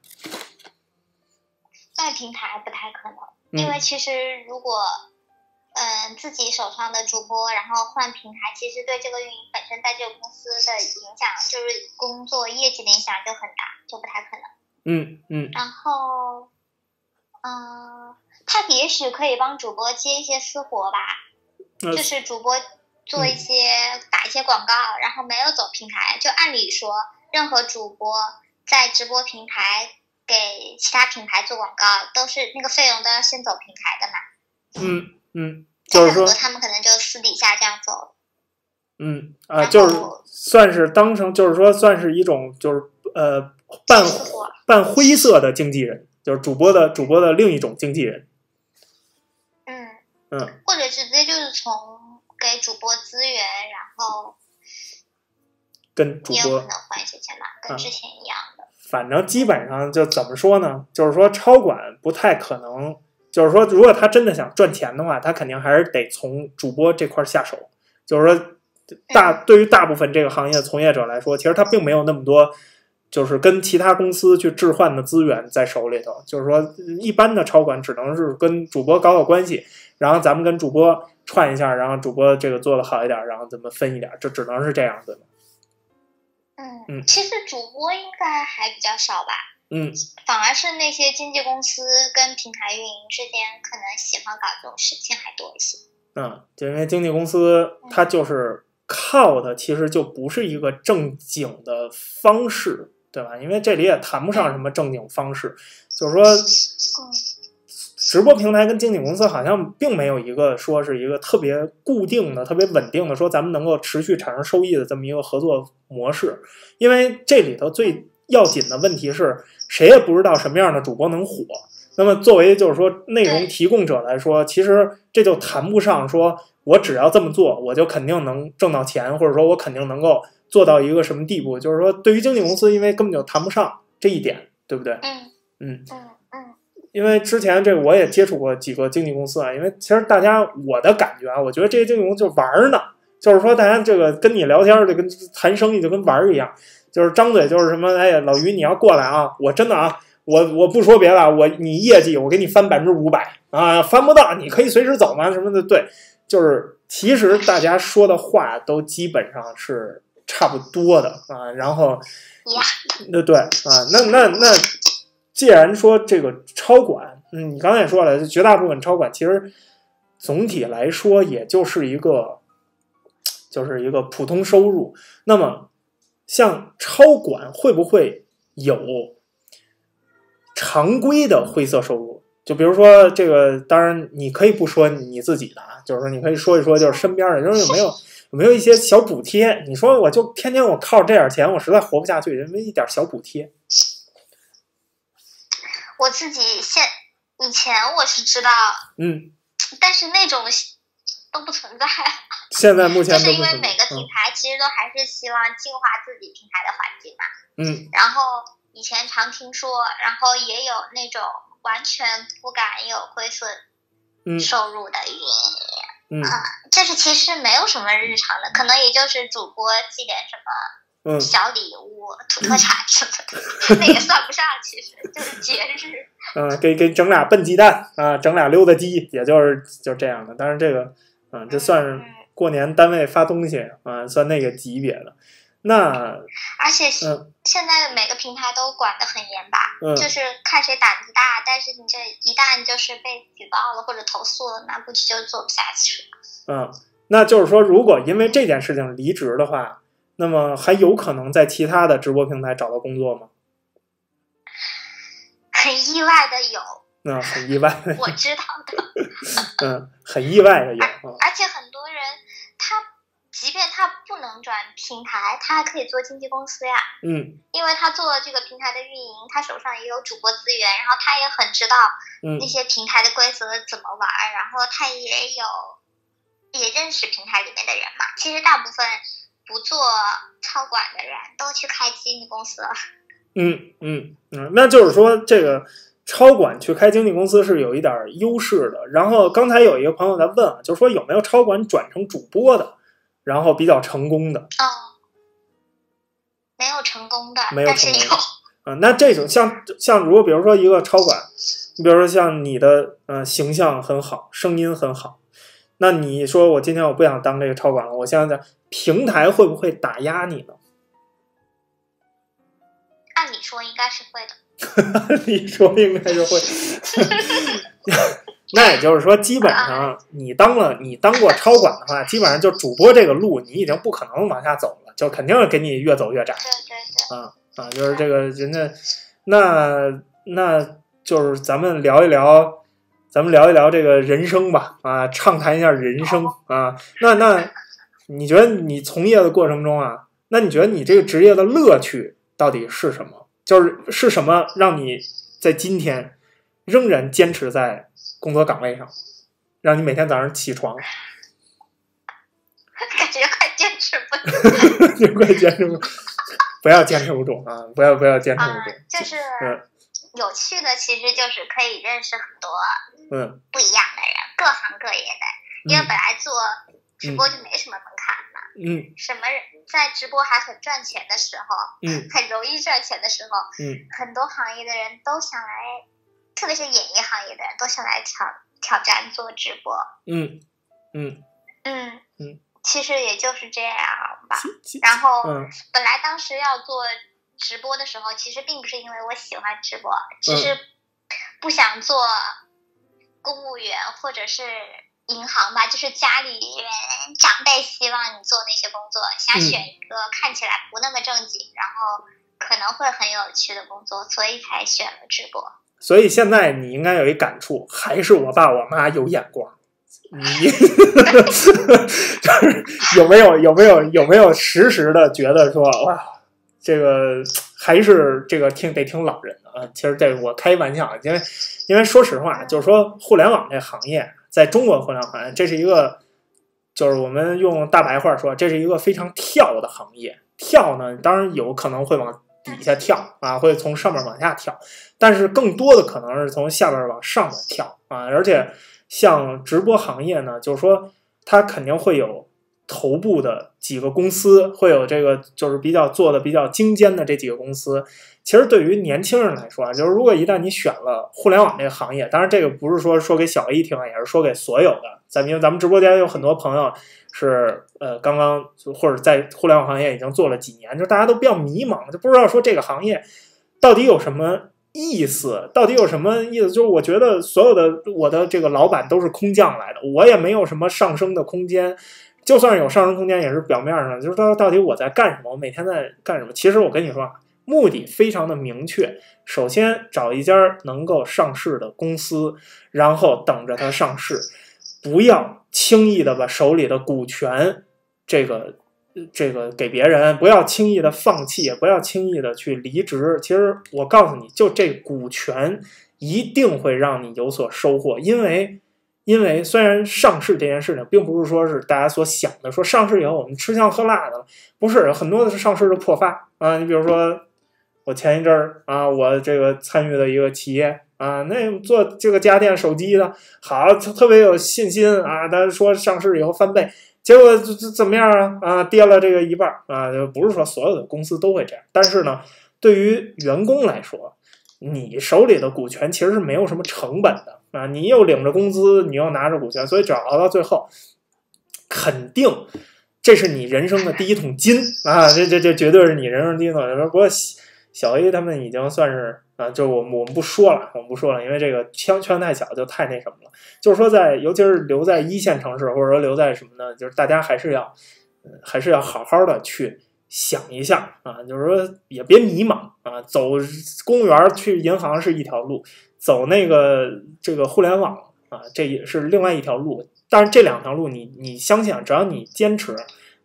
卖平台不太可能。因为其实如果嗯自己手上的主播然后换平台，其实对这个运营本身在这个公司的影响，就是工作业绩的影响就很大，就不太可能。 嗯嗯。 然后嗯、呃，他也许可以帮主播接一些私活吧，呃、就是主播做一些、嗯、打一些广告，然后没有走平台。就按理说任何主播在直播平台给其他品牌做广告，都是那个费用都要先走平台的嘛。 嗯嗯，就是说他们可能就私底下这样走。 嗯啊、呃，就是算是当成，就是说算是一种，就是呃半半灰色的经纪人，就是主播的主播的另一种经纪人。 嗯嗯， 或者直接就是从给主播资源，然后跟主播也有可能换一些钱吧，跟之前一样的。 嗯反正基本上就怎么说呢？就是说超管不太可能，就是说如果他真的想赚钱的话，他肯定还是得从主播这块下手。就是说大对于大部分这个行业从业者来说，其实他并没有那么多，就是跟其他公司去置换的资源在手里头。就是说一般的超管只能是跟主播搞搞关系，然后咱们跟主播串一下，然后主播这个做的好一点，然后咱们分一点，这只能是这样的。 嗯，其实主播应该还比较少吧。 嗯， 反而是那些经纪公司跟平台运营之间可能喜欢搞这种事情还多一些。 嗯，就因为经纪公司它就是靠的其实就不是一个正经的方式，对吧？因为这里也谈不上什么正经方式，就是说直播平台跟经纪公司好像并没有一个说是一个特别固定的、特别稳定的说咱们能够持续产生收益的这么一个合作模式。因为这里头最要紧的问题是谁也不知道什么样的主播能火。那么作为就是说内容提供者来说，其实这就谈不上说我只要这么做我就肯定能挣到钱，或者说我肯定能够做到一个什么地步。就是说对于经纪公司，因为根本就谈不上这一点，对不对？ 嗯嗯嗯嗯。 因为之前这我也接触过几个经纪公司啊，因为其实大家我的感觉啊，我觉得这些经纪公司就玩呢，就是说大家这个跟你聊天就跟谈生意就跟玩一样，就是张嘴就是什么，哎呀，老于你要过来啊，我真的啊。我我不说别的，我你业绩我给你翻百分之五百啊，翻不到你可以随时走嘛什么的，对，就是其实大家说的话都基本上是差不多的啊，然后，对对啊，那那那，既然说这个超管，嗯，你刚才也说了，绝大部分超管其实总体来说也就是一个，就是一个普通收入。那么像超管会不会有常规的灰色收入？就比如说这个，当然你可以不说你自己的啊，就是说你可以说一说，就是身边的，就是有没有有没有一些小补贴？你说我就天天我靠这点钱，我实在活不下去，有没有一点小补贴？ 我自己现以前我是知道， 嗯， 但是那种都不存在。 现在目前都不存在， 就是因为每个品牌其实都还是希望净化自己平台的环境嘛。 嗯， 然后以前常听说，然后也有那种完全不敢有灰色收入的运营， 嗯， 呃、就是其实没有什么日常的，可能也就是主播寄点什么小礼物、嗯、土特产什么的，那也算不上，其实就是节日。 嗯，给给整俩笨鸡蛋啊，整俩溜达鸡，也就是就这样的。但是这个，嗯，这算是过年单位发东西啊，算那个级别的。那而且嗯， 现在每个平台都管得很严吧， 嗯， 就是看谁胆子大，但是你这一旦就是被举报了或者投诉了，那估计就做不下去了。 嗯，那就是说，如果因为这件事情离职的话，那么还有可能在其他的直播平台找到工作吗？ 很意外的有。 嗯，很意外的。 我知道的。 嗯，很意外的有。 而, 而且很多人他即即便他不能转平台，他还可以做经纪公司呀。 嗯， 因为他做这个平台的运营，他手上也有主播资源，然后他也很知道那些平台的规则怎么玩，嗯、然后他也有也认识平台里面的人嘛。其实大部分不做超管的人都去开经纪公司了。 嗯嗯嗯，那就是说这个超管去开经纪公司是有一点优势的。然后刚才有一个朋友在问啊，就是说有没有超管转成主播的，然后比较成功的？ 哦，没有成功的， 没有成功的。 但是有。 嗯，那这种像像如果比如说一个超管，你比如说像你的呃形象很好，声音很好，那你说我今天我不想当这个超管了，我现在平台会不会打压你呢？ 按理说应该是会的。 你说应该是会。那也就是说，基本上你当了你当过超管的话，基本上就主播这个路你已经不可能往下走了，就肯定是给你越走越窄。 对对对。 啊啊，就是这个人家，那那就是咱们聊一聊，咱们聊一聊这个人生吧，啊，畅谈一下人生啊。那那你觉得你从业的过程中啊，那你觉得你这个职业的乐趣到底是什么？就是是什么让你在今天仍然坚持在工作岗位上，让你每天早上起床？ 感觉快坚持不住。 就快坚持不住。不要坚持不住啊！不要不要坚持不住。 嗯、就是有趣的，其实就是可以认识很多嗯不一样的人，嗯、各行各业的。因为本来做直播就没什么门槛嘛。 嗯。 什么人在直播还很赚钱的时候， 嗯， 很容易赚钱的时候， 嗯， 很多行业的人都想来，特别是演艺行业的人都想来挑挑战做直播。 嗯嗯嗯嗯。 其实也就是这样吧。然后， 嗯、 本来当时要做直播的时候，其实并不是因为我喜欢直播，只是不想做公务员或者是银行吧，就是家里人长辈希望你做那些工作，想选一个看起来不那么正经，嗯、然后可能会很有趣的工作，所以才选了直播。 所以现在你应该有一感触，还是我爸我妈有眼光。你就是有没有有没有有没有实时的觉得说哇，这个还是这个听得听老人的啊？其实这我开玩笑，因为因为说实话，就是说互联网这行业，在中国互联网行业，这是一个就是我们用大白话说，这是一个非常跳的行业。跳呢，当然有可能会往底下跳啊，会从上面往下跳，但是更多的可能是从下边往上面跳啊，而且。像直播行业呢，就是说它肯定会有头部的几个公司，会有这个就是比较做的比较精尖的这几个公司。其实对于年轻人来说啊，就是如果一旦你选了互联网这个行业，当然这个不是说说给小 A 听，也是说给所有的。咱们咱们直播间有很多朋友是呃刚刚或者在互联网行业已经做了几年，就大家都比较迷茫，就不知道说这个行业到底有什么。意思到底有什么意思？就是我觉得所有的我的这个老板都是空降来的，我也没有什么上升的空间，就算是有上升空间，也是表面上。就是到到底我在干什么？我每天在干什么？其实我跟你说，目的非常的明确。首先找一家能够上市的公司，然后等着它上市，不要轻易的把手里的股权这个。这个给别人，不要轻易的放弃，也不要轻易的去离职。其实我告诉你，就这股权一定会让你有所收获，因为因为虽然上市这件事情并不是说是大家所想的，说上市以后我们吃香喝辣的了，不是，很多的是上市的破发啊。你比如说我前一阵儿啊，我这个参与的一个企业啊，那做这个家电手机的，好，特别有信心啊，他说上市以后翻倍。结果怎么样啊？啊，跌了这个一半啊！就不是说所有的公司都会这样，但是呢，对于员工来说，你手里的股权其实是没有什么成本的啊！你又领着工资，你又拿着股权，所以只要熬到最后，肯定这是你人生的第一桶金啊！这这这绝对是你人生第一桶金。不过小 A 他们已经算是啊，就我们我们不说了，我们不说了，因为这个圈圈太小，就太那什么了。就是说在，尤其是留在一线城市，或者说留在什么呢？就是大家还是要，呃、还是要好好的去想一下啊。就是说也别迷茫啊，走公务员去银行是一条路，走那个这个互联网啊，这也是另外一条路。但是这两条路你，你你相信，只要你坚持，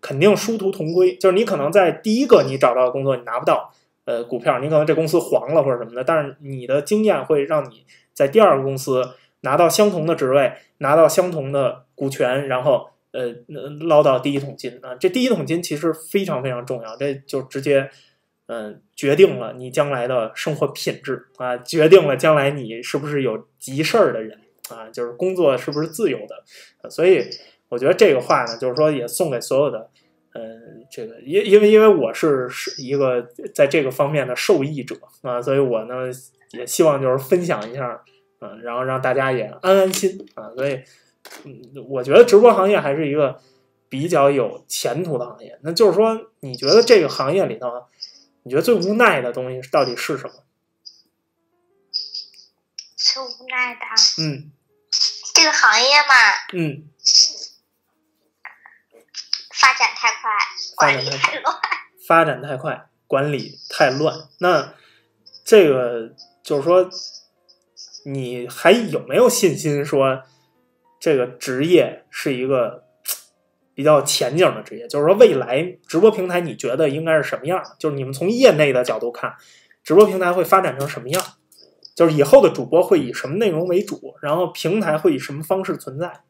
肯定殊途同归，就是你可能在第一个你找到的工作你拿不到呃股票，你可能这公司黄了或者什么的，但是你的经验会让你在第二个公司拿到相同的职位，拿到相同的股权，然后呃捞到第一桶金啊。这第一桶金其实非常非常重要，这就直接嗯、呃、决定了你将来的生活品质啊，决定了将来你是不是有急事儿的人啊，就是工作是不是自由的、啊、所以我觉得这个话呢，就是说也送给所有的呃，这个因因为因为我是是一个在这个方面的受益者啊，所以我呢也希望就是分享一下，嗯、啊，然后让大家也安安心啊。所以，嗯，我觉得直播行业还是一个比较有前途的行业。那就是说，你觉得这个行业里头，你觉得最无奈的东西到底是什么？ 最无奈的， 嗯， 这个行业嘛， 嗯。 发展太快，管理太乱。 发展太快，管理太乱。那这个就是说，你还有没有信心说这个职业是一个比较前景的职业？就是说，未来直播平台你觉得应该是什么样？就是你们从业内的角度看，直播平台会发展成什么样？就是以后的主播会以什么内容为主？然后平台会以什么方式存在？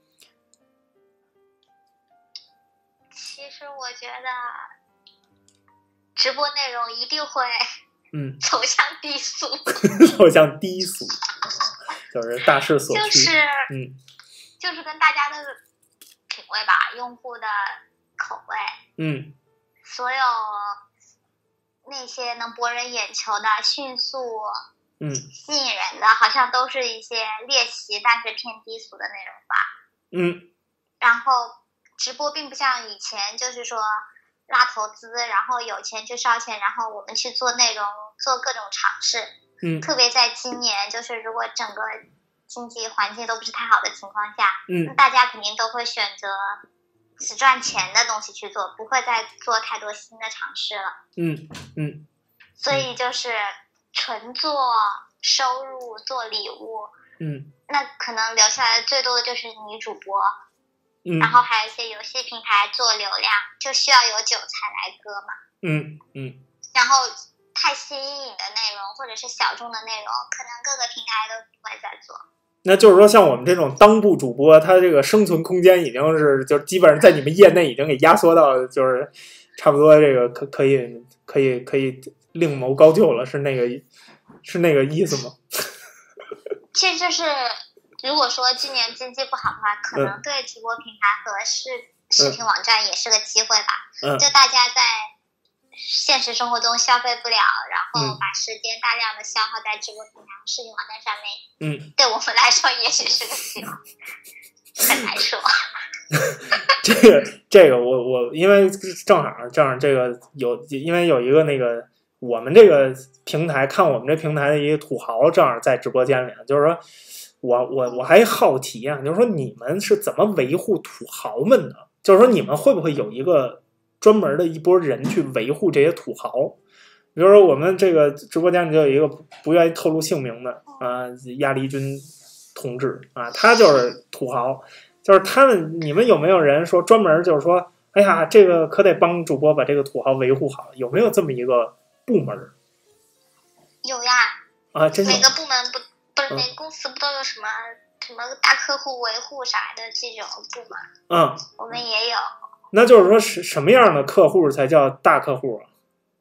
我觉得直播内容一定会嗯走向低俗， 走向低俗，就是大势所趋， 就是嗯， 就是跟大家的品味吧，用户的口味， 嗯， 所有那些能博人眼球的、迅速嗯吸引人的，好像都是一些猎奇但是偏低俗的内容吧， 嗯， 然后。直播并不像以前，就是说拉投资，然后有钱去烧钱，然后我们去做内容，做各种尝试。 嗯， 特别在今年，就是如果整个经济环境都不是太好的情况下， 嗯， 大家肯定都会选择只赚钱的东西去做，不会再做太多新的尝试了。 嗯嗯， 所以就是纯做收入、做礼物。 嗯， 那可能留下来最多的就是女主播。 嗯， 然后还有一些游戏平台做流量，就需要有韭菜来割嘛。 嗯嗯。 然后太新颖的内容或者是小众的内容，可能各个平台都不会再做。 那就是说，像我们这种当部主播，他这个生存空间已经是，就基本上在你们业内已经给压缩到，就是差不多这个可可以可以可以另谋高就了，是那个是那个意思吗？ 其实就是。如果说今年经济不好的话，可能对直播平台和视视频网站也是个机会吧。 嗯， 就大家在现实生活中消费不了，然后把时间大量的消耗在直播平台和视频网站上面， 嗯， 对我们来说也许是个机会。很难说。 这个这个我我因为正好正好这个有因为有一个那个我们这个平台看我们这平台的一个土豪正好在直播间里，就是说。我我我还好奇啊，就是说你们是怎么维护土豪们的？就是说你们会不会有一个专门的一波人去维护这些土豪？比如说我们这个直播间里就有一个不愿意透露姓名的啊，鸭梨君同志啊，他就是土豪，就是他们你们有没有人说专门就是说，哎呀，这个可得帮主播把这个土豪维护好？有没有这么一个部门？ 有呀， 啊，真每个部门不。不是，每个公司不都有什么、嗯、什么大客户维护啥的这种部门？ 嗯， 我们也有。 那就是说，是什么样的客户才叫大客户啊？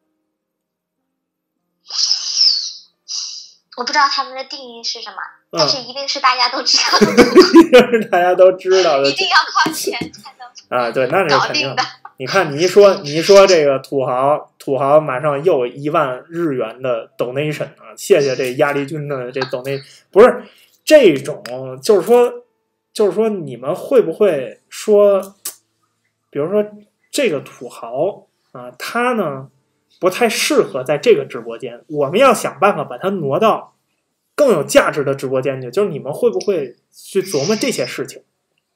我不知道他们的定义是什么， 嗯、 但是一定是大家都知道的。 一定是大家都知道的。 一定要靠钱才能啊，对，那是肯定的。 你看，你一说，你一说这个土豪，土豪马上又一万日元的 donation 啊！谢谢这鸭梨君的这 donation， 不是这种，就是说，就是说，你们会不会说，比如说这个土豪啊，他呢不太适合在这个直播间，我们要想办法把他挪到更有价值的直播间去。就是你们会不会去琢磨这些事情？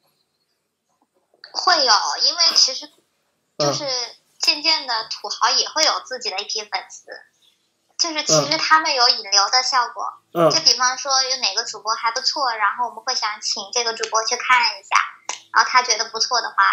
会有，因为其实。就是渐渐的，土豪也会有自己的一批粉丝，就是其实他们有引流的效果。 嗯， 就比方说有哪个主播还不错，然后我们会想请这个主播去看一下，然后他觉得不错的话，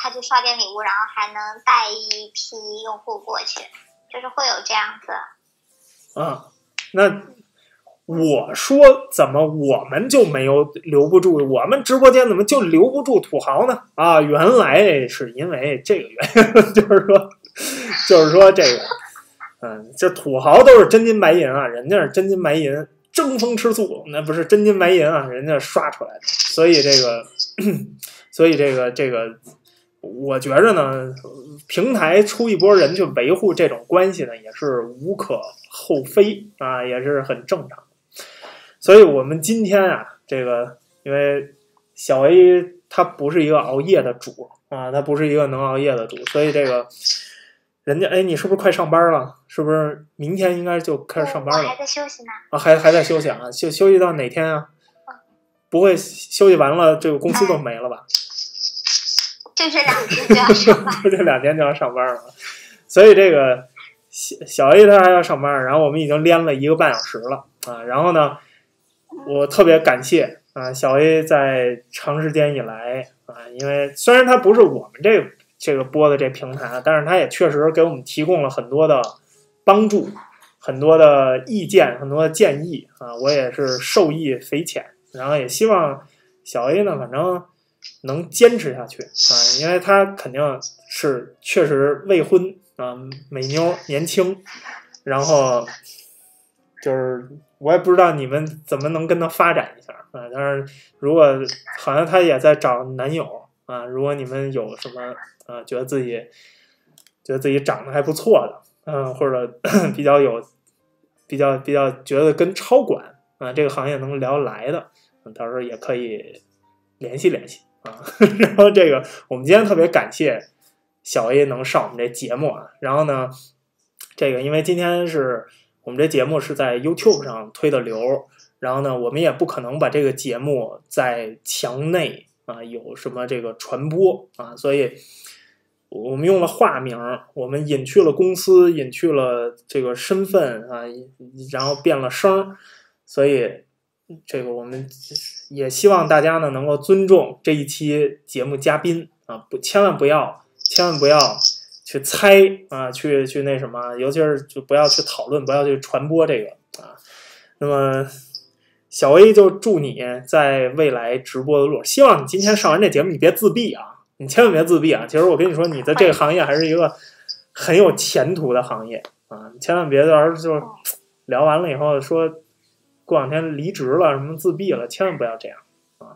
他去刷点礼物，然后还能带一批用户过去，就是会有这样子。 啊，那我说怎么我们就没有留不住，我们直播间怎么就留不住土豪呢？啊，原来是因为这个原因，就是说，就是说这个，嗯，这土豪都是真金白银啊，人家是真金白银。争风吃醋，那不是真金白银啊，人家刷出来的。所以这个，所以这个这个，我觉着呢，平台出一波人去维护这种关系呢，也是无可厚非啊，也是很正常。所以我们今天啊，这个因为小 A 他不是一个熬夜的主啊，他不是一个能熬夜的主，所以这个。人家哎，你是不是快上班了？是不是明天应该就开始上班了？ 我还在休息呢。 啊，还还在休息啊？休休息到哪天啊？不会休息完了，这个公司都没了吧？ 就这两天就要上班， 就这两天就要上班了。所以这个小小 A 他还要上班，然后我们已经连了一个半小时了啊。然后呢，我特别感谢啊，小 A 在长时间以来啊，因为虽然他不是我们这个。这个播的这平台，但是它也确实给我们提供了很多的帮助，很多的意见，很多的建议啊，我也是受益匪浅。然后也希望小 A 呢，反正能坚持下去啊，因为他肯定是确实未婚啊，美妞年轻，然后就是我也不知道你们怎么能跟他发展一下啊，但是如果好像他也在找男友啊，如果你们有什么。啊，觉得自己觉得自己长得还不错的，嗯、呃，或者比较有比较比较觉得跟超管啊这个行业能聊来的，到时候也可以联系联系啊。然后这个我们今天特别感谢小 A 能上我们这节目啊。然后呢，这个因为今天是我们这节目是在 YouTube 上推的流，然后呢，我们也不可能把这个节目在墙内啊有什么这个传播啊，所以。我们用了化名，我们隐去了公司，隐去了这个身份啊，然后变了声，所以这个我们也希望大家呢能够尊重这一期节目嘉宾啊，不，千万不要，千万不要去猜啊，去去那什么，尤其是就不要去讨论，不要去传播这个啊。那么小 A 就祝你在未来直播的路，希望你今天上完这节目你别自闭啊。你千万别自闭啊！其实我跟你说，你的这个行业还是一个很有前途的行业啊！你千万别到时候就聊完了以后说过两天离职了，什么自闭了，千万不要这样啊！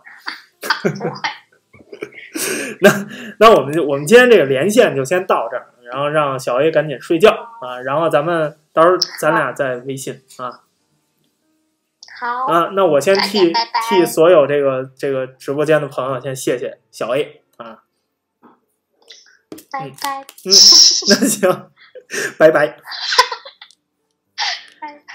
那那我们就我们今天这个连线就先到这儿，然后让小 A 赶紧睡觉啊，然后咱们到时候咱俩再微信啊。 好啊，那我先替拜拜替所有这个这个直播间的朋友先谢谢小 A 啊。 拜拜。 嗯，那行，拜拜。 拜拜。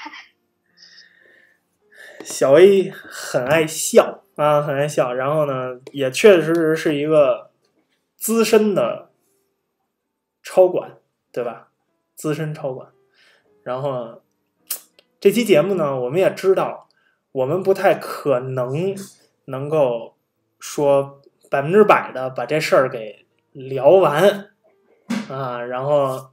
小 A 很爱笑啊，很爱笑，然后呢，也确实是一个资深的超管，对吧？资深超管。然后这期节目呢，我们也知道，我们不太可能能够说百分之百的把这事儿给聊完啊，然后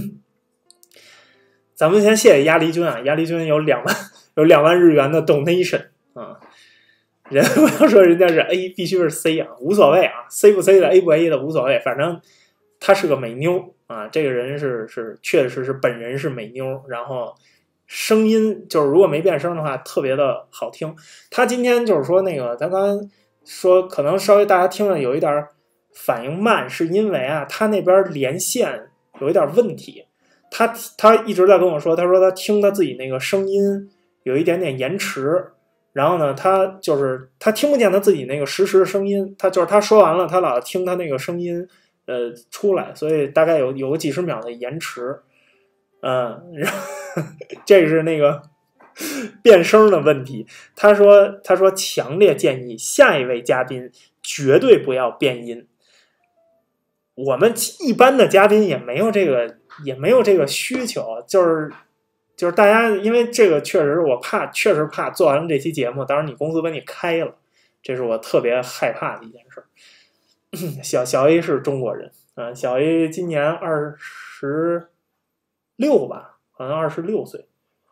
咱们先谢谢鸭梨君啊，鸭梨君有两万有两万日元的 donation 啊，人不要说人家是 A 必须是 C 啊，无所谓啊 ，C 不 C 的 A 不 A 的无所谓，反正他是个美妞啊，这个人是是确实是本人是美妞，然后声音就是如果没变声的话特别的好听。他今天就是说那个他刚刚说可能稍微大家听了有一点反应慢，是因为啊他那边连线有一点问题，他他一直在跟我说，他说他听他自己那个声音有一点点延迟，然后呢他就是他听不见他自己那个实时的声音，他就是他说完了他老听他那个声音呃出来，所以大概有有个几十秒的延迟。嗯，然后这是那个变声的问题。他说他说强烈建议下一位嘉宾绝对不要变音。我们一般的嘉宾也没有这个也没有这个需求，就是就是大家因为这个确实我怕确实怕做完了这期节目，当时你公司把你开了，这是我特别害怕的一件事。 小小 A 是中国人啊，小 A 今年二十六吧，好像二十六岁。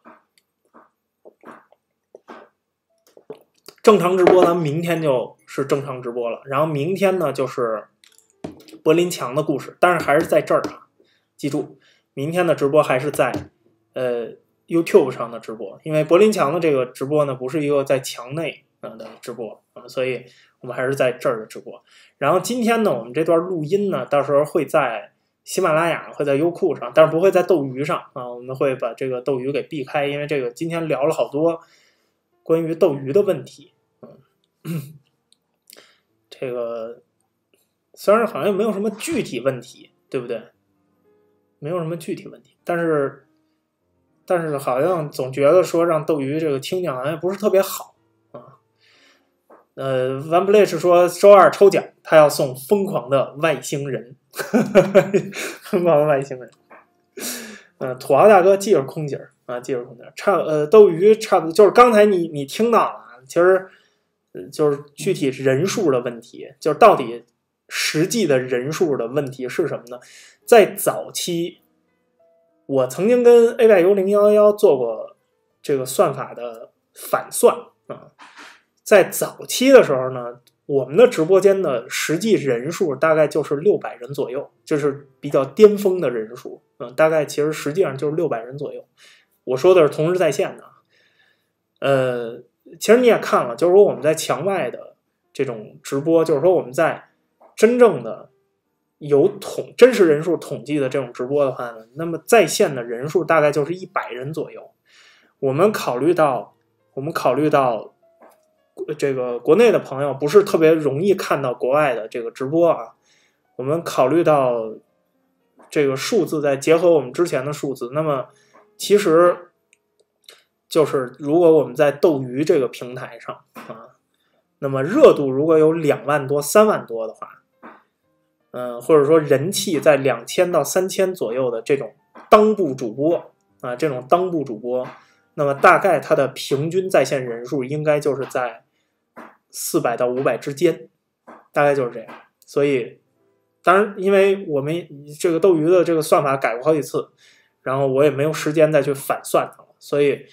正常直播，咱们明天就是正常直播了。然后明天呢，就是柏林墙的故事，但是还是在这儿啊，记住，明天的直播还是在呃 YouTube 上的直播，因为柏林墙的这个直播呢，不是一个在墙内的直播啊，所以我们还是在这儿的直播。然后今天呢，我们这段录音呢，到时候会在喜马拉雅，会在优酷上，但是不会在斗鱼上啊，我们会把这个斗鱼给避开，因为这个今天聊了好多关于斗鱼的问题。嗯，这个虽然好像没有什么具体问题，对不对？没有什么具体问题，但是但是好像总觉得说让斗鱼这个听讲好像不是特别好啊。呃 ，Van Bleach 说周二抽奖，他要送疯狂的外星人，疯狂的外星人。嗯、呃，土豪大哥记着空姐啊，记着空姐，差呃斗鱼差不多就是刚才你你听到了啊，其实。就是具体人数的问题，就是到底实际的人数的问题是什么呢？在早期，我曾经跟 A 百 U 零一一做过这个算法的反算啊。在早期的时候呢，我们的直播间的实际人数大概就是六百人左右，就是比较巅峰的人数，嗯，大概其实实际上就是六百人左右。我说的是同时在线的，呃。其实你也看了，就是说我们在墙外的这种直播，就是说我们在真正的有统真实人数统计的这种直播的话呢，那么在线的人数大概就是一百人左右。我们考虑到，我们考虑到这个国内的朋友不是特别容易看到国外的这个直播啊，我们考虑到这个数字，再结合我们之前的数字，那么其实。就是如果我们在斗鱼这个平台上啊，那么热度如果有两万多、三万多的话，嗯、呃，或者说人气在两千到三千左右的这种当部主播啊，这种当部主播，那么大概它的平均在线人数应该就是在四百到五百之间，大概就是这样。所以，当然，因为我们这个斗鱼的这个算法改过好几次，然后我也没有时间再去反算它了，所以。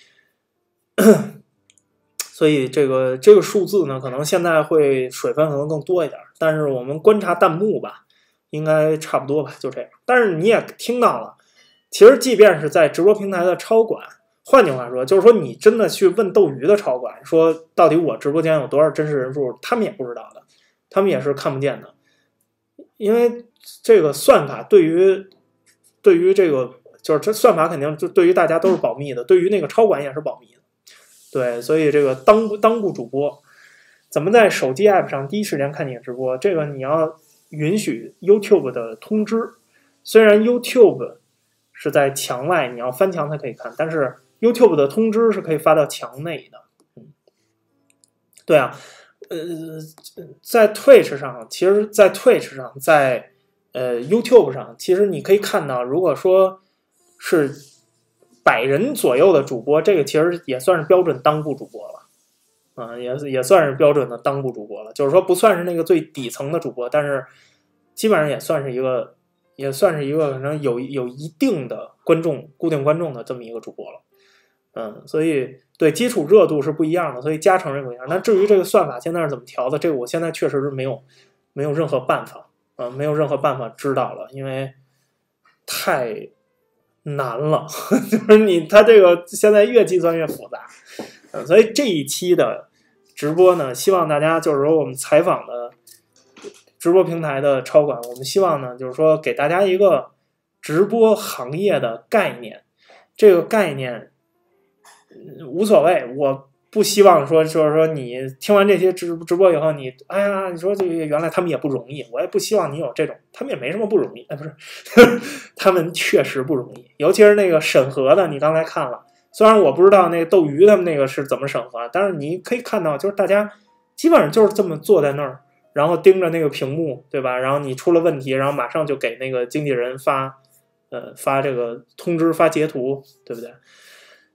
所以这个这个数字呢，可能现在会水分可能更多一点，但是我们观察弹幕吧，应该差不多吧，就这样。但是你也听到了，其实即便是在直播平台的超管，换句话说，就是说你真的去问斗鱼的超管，说到底我直播间有多少真实人数，他们也不知道的，他们也是看不见的，因为这个算法对于对于这个就是这算法肯定就对于大家都是保密的，对于那个超管也是保密的。对，所以这个当当部主播怎么在手机 app 上第一时间看你的直播？这个你要允许 YouTube 的通知。虽然 YouTube 是在墙外，你要翻墙才可以看，但是 YouTube 的通知是可以发到墙内的。嗯，对啊，呃，在 Twitch 上，其实，在 Twitch 上，在呃 YouTube 上，其实你可以看到，如果说是百人左右的主播，这个其实也算是标准当部主播了，啊、呃，也也算是标准的当部主播了。就是说不算是那个最底层的主播，但是基本上也算是一个，也算是一个可能有有一定的观众、固定观众的这么一个主播了。嗯，所以对基础热度是不一样的，所以加成是不一样。那至于这个算法现在是怎么调的，这个我现在确实是没有没有任何办法，啊、呃，没有任何办法知道了，因为太。难了，就是你它这个现在越计算越复杂，嗯，所以这一期的直播呢，希望大家就是说我们采访的直播平台的超管，我们希望呢就是说给大家一个直播行业的概念，这个概念、嗯、无所谓，我不希望说就是说你听完这些直直播以后，你哎呀，你说这个原来他们也不容易，我也不希望你有这种，他们也没什么不容易，哎，不是，他们确实不容易，尤其是那个审核的，你刚才看了，虽然我不知道那个斗鱼他们那个是怎么审核，但是你可以看到，就是大家基本上就是这么坐在那儿，然后盯着那个屏幕，对吧？然后你出了问题，然后马上就给那个经纪人发，呃，发这个通知，发截图，对不对？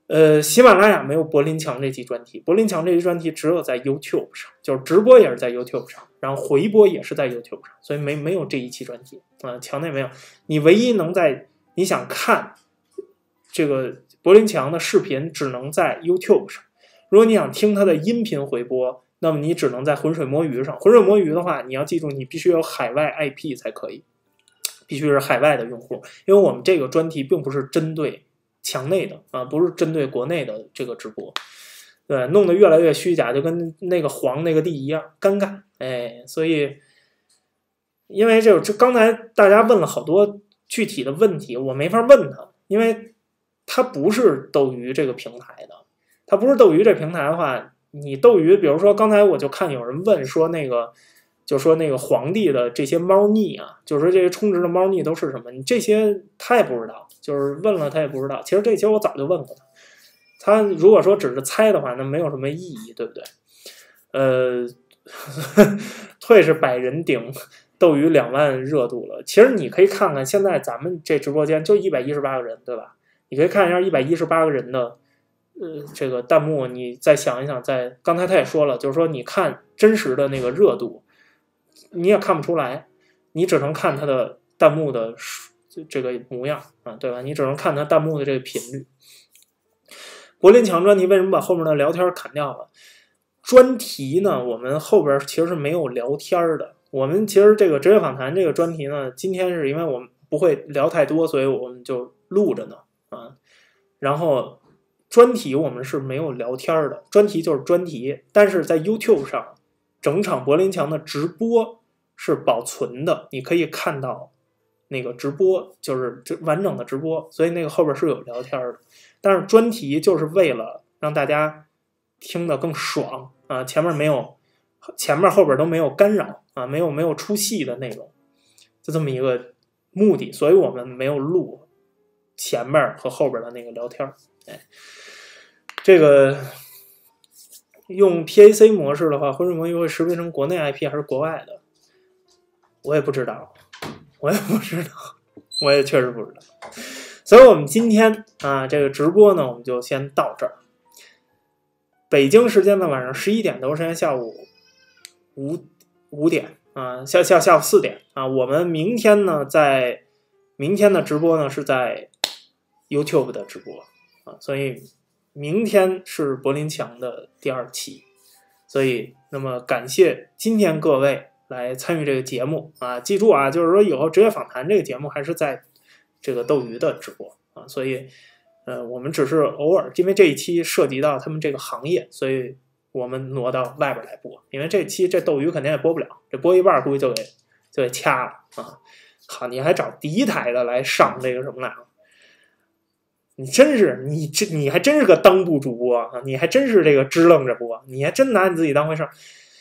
呃，喜马拉雅没有柏林墙这期专题，柏林墙这期专题只有在 YouTube 上，就是直播也是在 YouTube 上，然后回播也是在 YouTube 上，所以没没有这一期专题啊，墙内没有。你唯一能在你想看这个柏林墙的视频，只能在 YouTube 上。如果你想听它的音频回播，那么你只能在浑水摸鱼上。浑水摸鱼的话，你要记住，你必须有海外 I P 才可以，必须是海外的用户，因为我们这个专题并不是针对墙内的啊，不是针对国内的这个直播，对，弄得越来越虚假，就跟那个黄那个地一样尴尬，哎，所以，因为这这刚才大家问了好多具体的问题，我没法问他，因为他不是斗鱼这个平台的，他不是斗鱼这平台的话，你斗鱼，比如说刚才我就看有人问说那个。就说那个皇帝的这些猫腻啊，就是说这些充值的猫腻都是什么？你这些他也不知道，就是问了他也不知道。其实这些我早就问过他，他如果说只是猜的话，那没有什么意义，对不对？呃，退是百人顶，斗鱼两万热度了。其实你可以看看现在咱们这直播间就一百一十八个人，对吧？你可以看一下一百一十八个人的呃这个弹幕，你再想一想，在刚才他也说了，就是说你看真实的那个热度。你也看不出来，你只能看它的弹幕的这个模样啊，对吧？你只能看它弹幕的这个频率。柏林墙专题为什么把后面的聊天砍掉了？专题呢，我们后边其实是没有聊天的。我们其实这个职业访谈这个专题呢，今天是因为我们不会聊太多，所以我们就录着呢啊。然后专题我们是没有聊天的，专题就是专题，但是在 YouTube 上。整场柏林墙的直播是保存的，你可以看到那个直播，就是完整的直播，所以那个后边是有聊天的。但是专题就是为了让大家听得更爽啊，前面没有，前面后边都没有干扰啊，没有没有出戏的内容，就这么一个目的，所以我们没有录前面和后边的那个聊天。哎，这个。用 P A C 模式的话，浑水摸鱼会识别成国内 I P 还是国外的？我也不知道，我也不知道，我也确实不知道。所以我们今天啊，这个直播呢，我们就先到这儿。北京时间的晚上十一点，德国时间下午五五点啊，下下下午四点啊。我们明天呢，在明天的直播呢是在 YouTube 的直播啊，所以。明天是柏林墙的第二期，所以那么感谢今天各位来参与这个节目啊！记住啊，就是说以后职业访谈这个节目还是在这个斗鱼的直播啊，所以呃，我们只是偶尔，因为这一期涉及到他们这个行业，所以我们挪到外边来播，因为这期这斗鱼肯定也播不了，这播一半估计就给就给掐了啊！好，你还找第一台的来上这个什么来了？你真是你这你还真是个当部主播啊！你还真是这个支棱着播，你还真拿你自己当回事儿。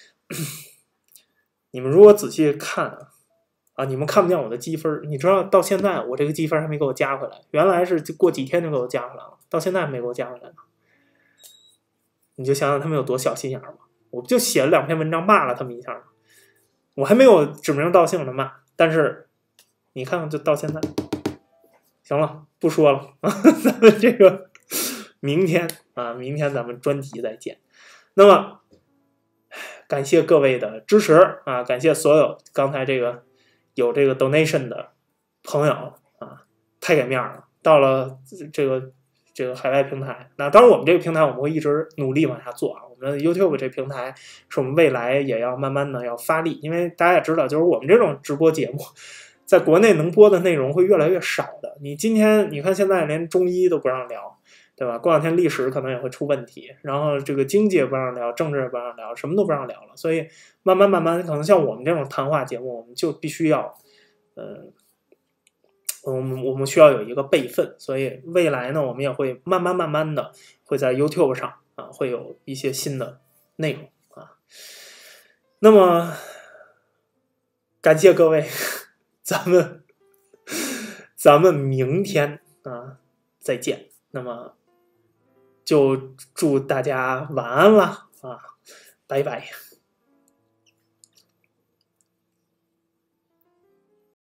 你们如果仔细看啊，啊，你们看不见我的积分，你知道到现在我这个积分还没给我加回来，原来是过几天就给我加回来了，到现在没给我加回来呢。你就想想他们有多小心眼吧！我不就写了两篇文章骂了他们一下吗？我还没有指名道姓的骂，但是你看看就到现在。行了，不说了，咱们这个明天啊，明天咱们专题再见。那么，感谢各位的支持啊，感谢所有刚才这个有这个 donation 的朋友啊，太给面了。到了这个这个海外平台，那当然我们这个平台我们会一直努力往下做啊。我们 YouTube 这平台是我们未来也要慢慢的要发力，因为大家也知道，就是我们这种直播节目。在国内能播的内容会越来越少的。你今天你看现在连中医都不让聊，对吧？过两天历史可能也会出问题，然后这个经济也不让聊，政治也不让聊，什么都不让聊了。所以慢慢慢慢，可能像我们这种谈话节目，我们就必须要，呃，我们我们需要有一个备份。所以未来呢，我们也会慢慢慢慢的会在 YouTube 上啊，会有一些新的内容啊。那么感谢各位。咱们，咱们明天啊再见。那么，就祝大家晚安了啊，拜拜。